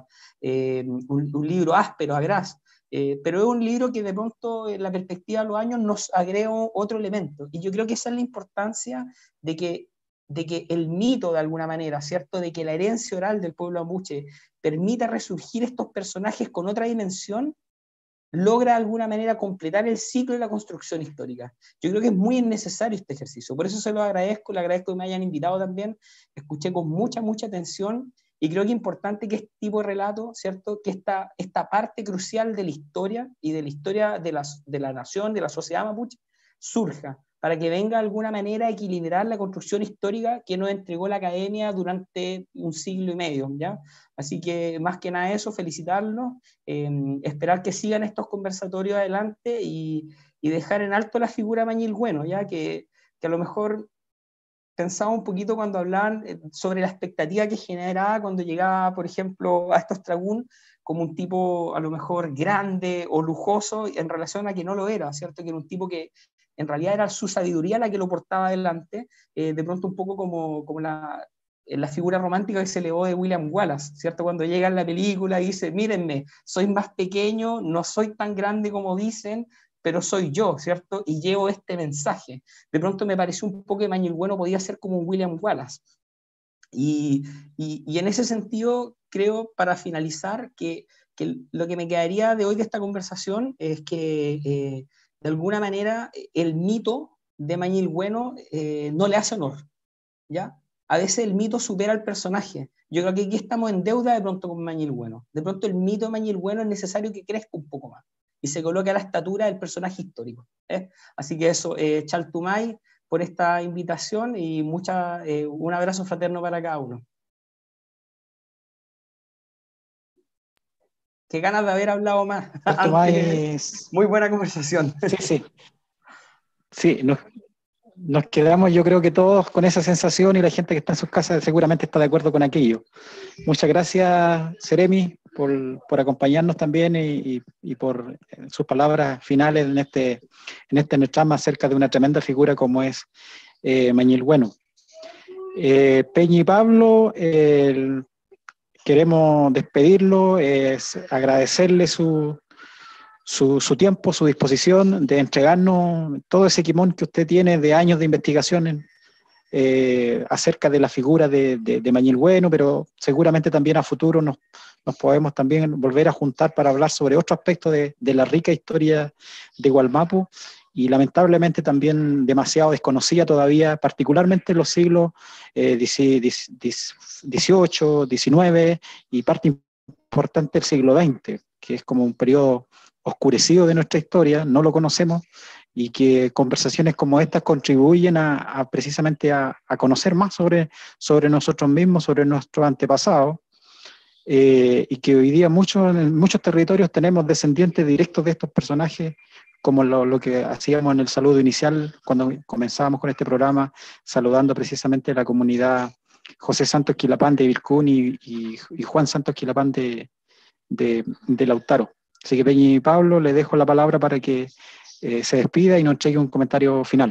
un libro áspero, agraz, pero es un libro que de pronto en la perspectiva de los años nos agrega otro elemento, y yo creo que esa es la importancia de que el mito, de alguna manera, ¿cierto?, de que la herencia oral del pueblo mapuche permita resurgir estos personajes con otra dimensión, logra de alguna manera completar el ciclo de la construcción histórica. Yo creo que es muy necesario este ejercicio, por eso se lo agradezco, le agradezco que me hayan invitado también, escuché con mucha atención, y creo que es importante que este tipo de relato, ¿cierto?, que esta parte crucial de la historia y de la historia de la nación, de la sociedad mapuche, surja, para que venga de alguna manera a equilibrar la construcción histórica que nos entregó la academia durante un siglo y medio, ¿ya? Así que más que nada eso, felicitarlos, esperar que sigan estos conversatorios adelante y dejar en alto la figura de Mañilhueno, ya que a lo mejor pensaba un poquito cuando hablaban sobre la expectativa que generaba cuando llegaba, por ejemplo, a estos Tragún, como un tipo a lo mejor grande o lujoso en relación a que no lo era, ¿cierto? Que era un tipo que en realidad era su sabiduría la que lo portaba adelante, de pronto un poco como la figura romántica que se elevó de William Wallace, ¿cierto? Cuando llega en la película y dice, mírenme, soy más pequeño, no soy tan grande como dicen, pero soy yo, ¿cierto? Y llevo este mensaje. De pronto me pareció un poco que Mañuel Bueno podía ser como un William Wallace. Y en ese sentido, creo, para finalizar, que lo que me quedaría de hoy de esta conversación es que, de alguna manera, el mito de Mañuel Bueno no le hace honor, ¿ya? A veces el mito supera al personaje. Yo creo que aquí estamos en deuda de pronto con Mañuel Bueno. De pronto el mito de Mañuel Bueno es necesario que crezca un poco más y se coloque a la estatura del personaje histórico. Así que eso, Chaltumay, por esta invitación y un abrazo fraterno para cada uno. Qué ganas de haber hablado más. Antes. Muy buena conversación. Sí. Sí, nos quedamos, yo creo que todos con esa sensación, y la gente que está en sus casas seguramente está de acuerdo con aquello. Muchas gracias, Seremi, por acompañarnos también y por sus palabras finales en este Neutrama acerca de una tremenda figura como es Mañuel Bueno. Peña y Pablo, queremos despedirlo, agradecerle su tiempo, su disposición de entregarnos todo ese quimón que usted tiene de años de investigación acerca de la figura de Mañuel Bueno, pero seguramente también a futuro nos podemos también volver a juntar para hablar sobre otro aspecto de la rica historia de Wallmapu, y lamentablemente también demasiado desconocida todavía, particularmente en los siglos XVIII, XIX y parte importante del siglo XX, que es como un periodo oscurecido de nuestra historia, no lo conocemos, y que conversaciones como estas contribuyen precisamente a conocer más sobre nosotros mismos, sobre nuestros antepasados, y que hoy día en muchos territorios tenemos descendientes directos de estos personajes, como lo que hacíamos en el saludo inicial cuando comenzábamos con este programa, saludando precisamente a la comunidad José Santos Quilapán de Vilcún y Juan Santos Quilapán de Lautaro. Así que Peña y Pablo, le dejo la palabra para que se despida y nos entregue un comentario final.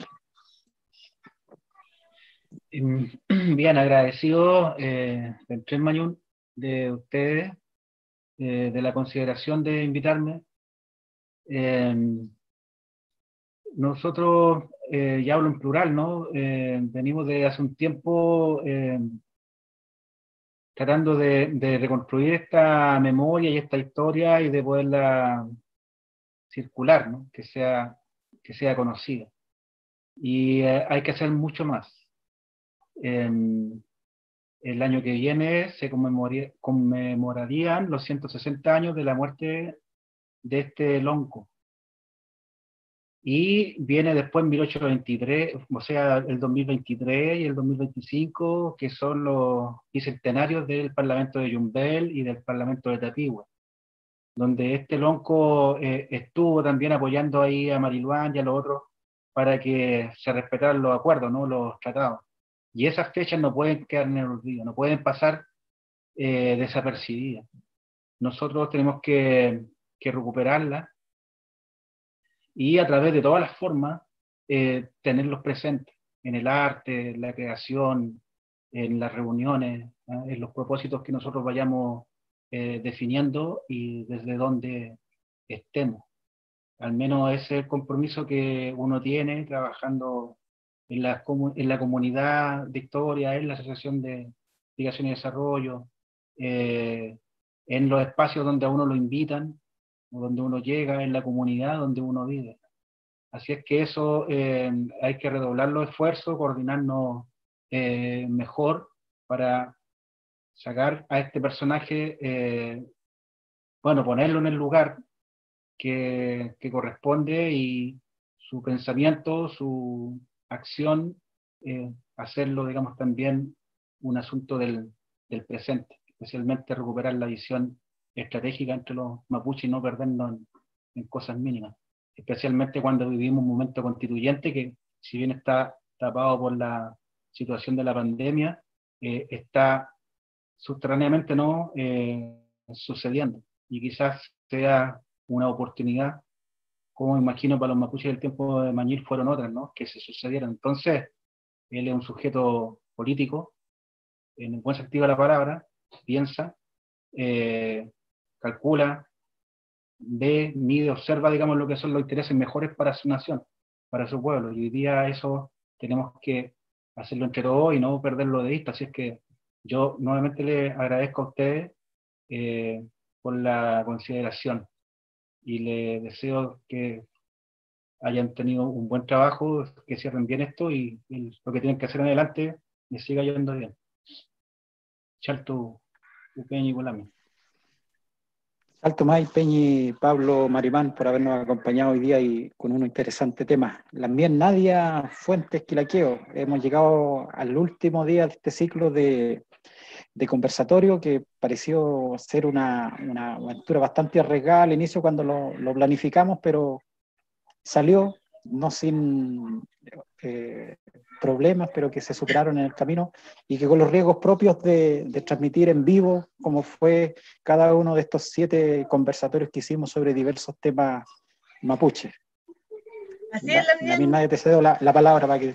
Bien, agradecido del Tren Mañún, de ustedes, de la consideración de invitarme. Nosotros, ya hablo en plural, ¿no? Venimos de hace un tiempo tratando de reconstruir esta memoria y esta historia y de poderla circular, ¿no? Que sea conocida. Y hay que hacer mucho más. El año que viene se conmemorarían los 160 años de la muerte de este lonco. Y viene después 1823, o sea, el 2023 y el 2025, que son los bicentenarios del Parlamento de Yumbel y del Parlamento de Tapigüe, donde este lonco estuvo también apoyando ahí a Mariluán y a los otros para que se respetaran los acuerdos, ¿no? Los tratados. Y esas fechas no pueden quedar en el olvido, no pueden pasar desapercibidas. Nosotros tenemos que recuperarlas y a través de todas las formas tenerlos presentes en el arte, en la creación, en las reuniones, en los propósitos que nosotros vayamos definiendo y desde donde estemos. Al menos ese es el compromiso que uno tiene trabajando en la comunidad de historia, en la Asociación de Investigación y Desarrollo, en los espacios donde a uno lo invitan, donde uno llega, en la comunidad donde uno vive. Así es que eso hay que redoblar los esfuerzos, coordinarnos mejor para sacar a este personaje, ponerlo en el lugar que corresponde, y su pensamiento, su acción, hacerlo, digamos, también un asunto del presente, especialmente recuperar la visión estratégica entre los mapuches y no perdernos en cosas mínimas, especialmente cuando vivimos un momento constituyente que, si bien está tapado por la situación de la pandemia, está subterráneamente no sucediendo, y quizás sea una oportunidad, como imagino para los mapuches del tiempo de Mañil fueron otras, ¿no? Que se sucedieron. Entonces, él es un sujeto político en el buen sentido de la palabra, piensa, calcula, ve, mide, observa, digamos, lo que son los intereses mejores para su nación, para su pueblo. Y hoy día eso tenemos que hacerlo entre todos y no perderlo de vista. Así es que yo nuevamente le agradezco a ustedes por la consideración y le deseo que hayan tenido un buen trabajo, que cierren bien esto y lo que tienen que hacer en adelante les siga yendo bien. Chalto, Upeñi, Bolami. Alto May, Peñi, Pablo, Marimán, por habernos acompañado hoy día y con un interesante tema. También Nadia Fuentes Quilaqueo. Hemos llegado al último día de este ciclo de conversatorio que pareció ser una aventura bastante arriesgada al inicio cuando lo planificamos, pero salió no sin problemas, pero que se superaron en el camino y que con los riesgos propios de transmitir en vivo, como fue cada uno de estos 7 conversatorios que hicimos sobre diversos temas mapuche. Así es, También nadie te cedo la palabra para que...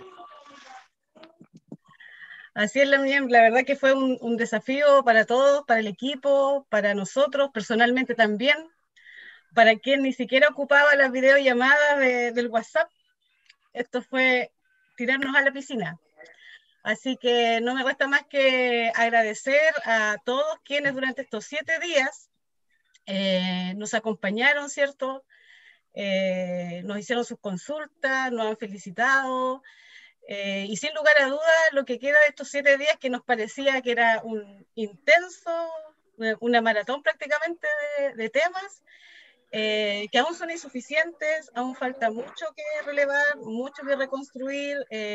Así es, la verdad que fue un desafío para todos, para el equipo, para nosotros, personalmente también, para quien ni siquiera ocupaba las videollamadas del WhatsApp. Esto fue tirarnos a la piscina. Así que no me resta más que agradecer a todos quienes durante estos 7 días nos acompañaron, ¿cierto? Nos hicieron sus consultas, nos han felicitado, y sin lugar a dudas lo que queda de estos 7 días que nos parecía que era un intenso, una maratón prácticamente de temas, que aún son insuficientes, aún falta mucho que relevar, mucho que reconstruir,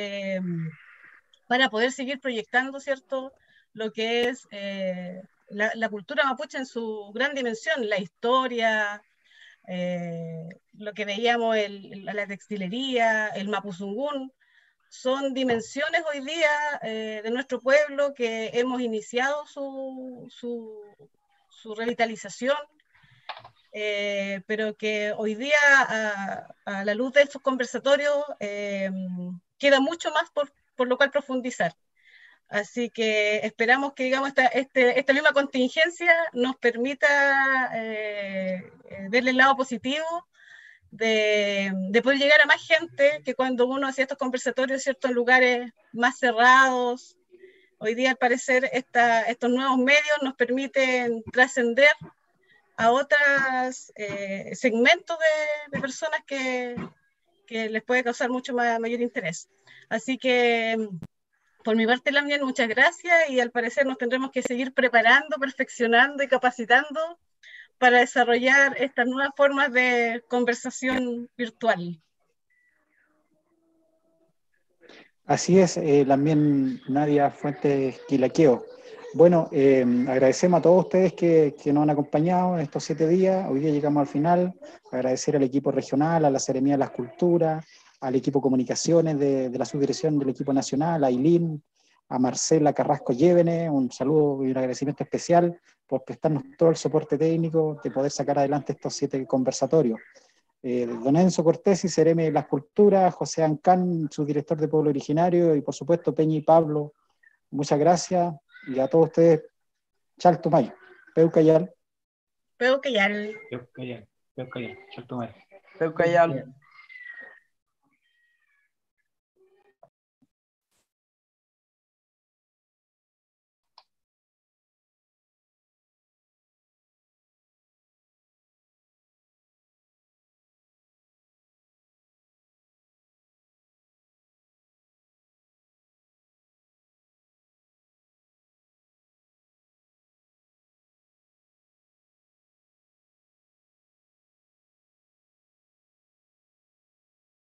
para poder seguir proyectando, ¿cierto?, lo que es la cultura mapuche en su gran dimensión, la historia, lo que veíamos, la textilería, el mapuzungún, son dimensiones hoy día de nuestro pueblo que hemos iniciado su revitalización, pero que hoy día a la luz de estos conversatorios queda mucho más por lo cual profundizar. Así que esperamos que, digamos, esta misma contingencia nos permita verle el lado positivo de poder llegar a más gente, que cuando uno hacía estos conversatorios, ¿cierto?, en lugares más cerrados. Hoy día, al parecer, estos nuevos medios nos permiten trascender a otros segmentos de personas que les puede causar mucho mayor interés. Así que, por mi parte, Lamien, muchas gracias, y al parecer nos tendremos que seguir preparando, perfeccionando y capacitando para desarrollar estas nuevas formas de conversación virtual. Así es, también Nadia Fuentes Quilaqueo. Bueno, agradecemos a todos ustedes que nos han acompañado en estos 7 días. Hoy día llegamos al final. Agradecer al equipo regional, a la Seremía de las Culturas, al equipo Comunicaciones de la subdirección del equipo nacional, a Ailín, a Marcela Carrasco Llévenes, un saludo y un agradecimiento especial por prestarnos todo el soporte técnico de poder sacar adelante estos 7 conversatorios. Don Enzo Cortés y Seremi de las Culturas, José Ancán, su director de Pueblo Originario, y por supuesto Peña y Pablo, muchas gracias, y a todos ustedes, Chalto Mayo, Peucayal. Peucayal. Peucayal, Chalto Mayo. Peucayal.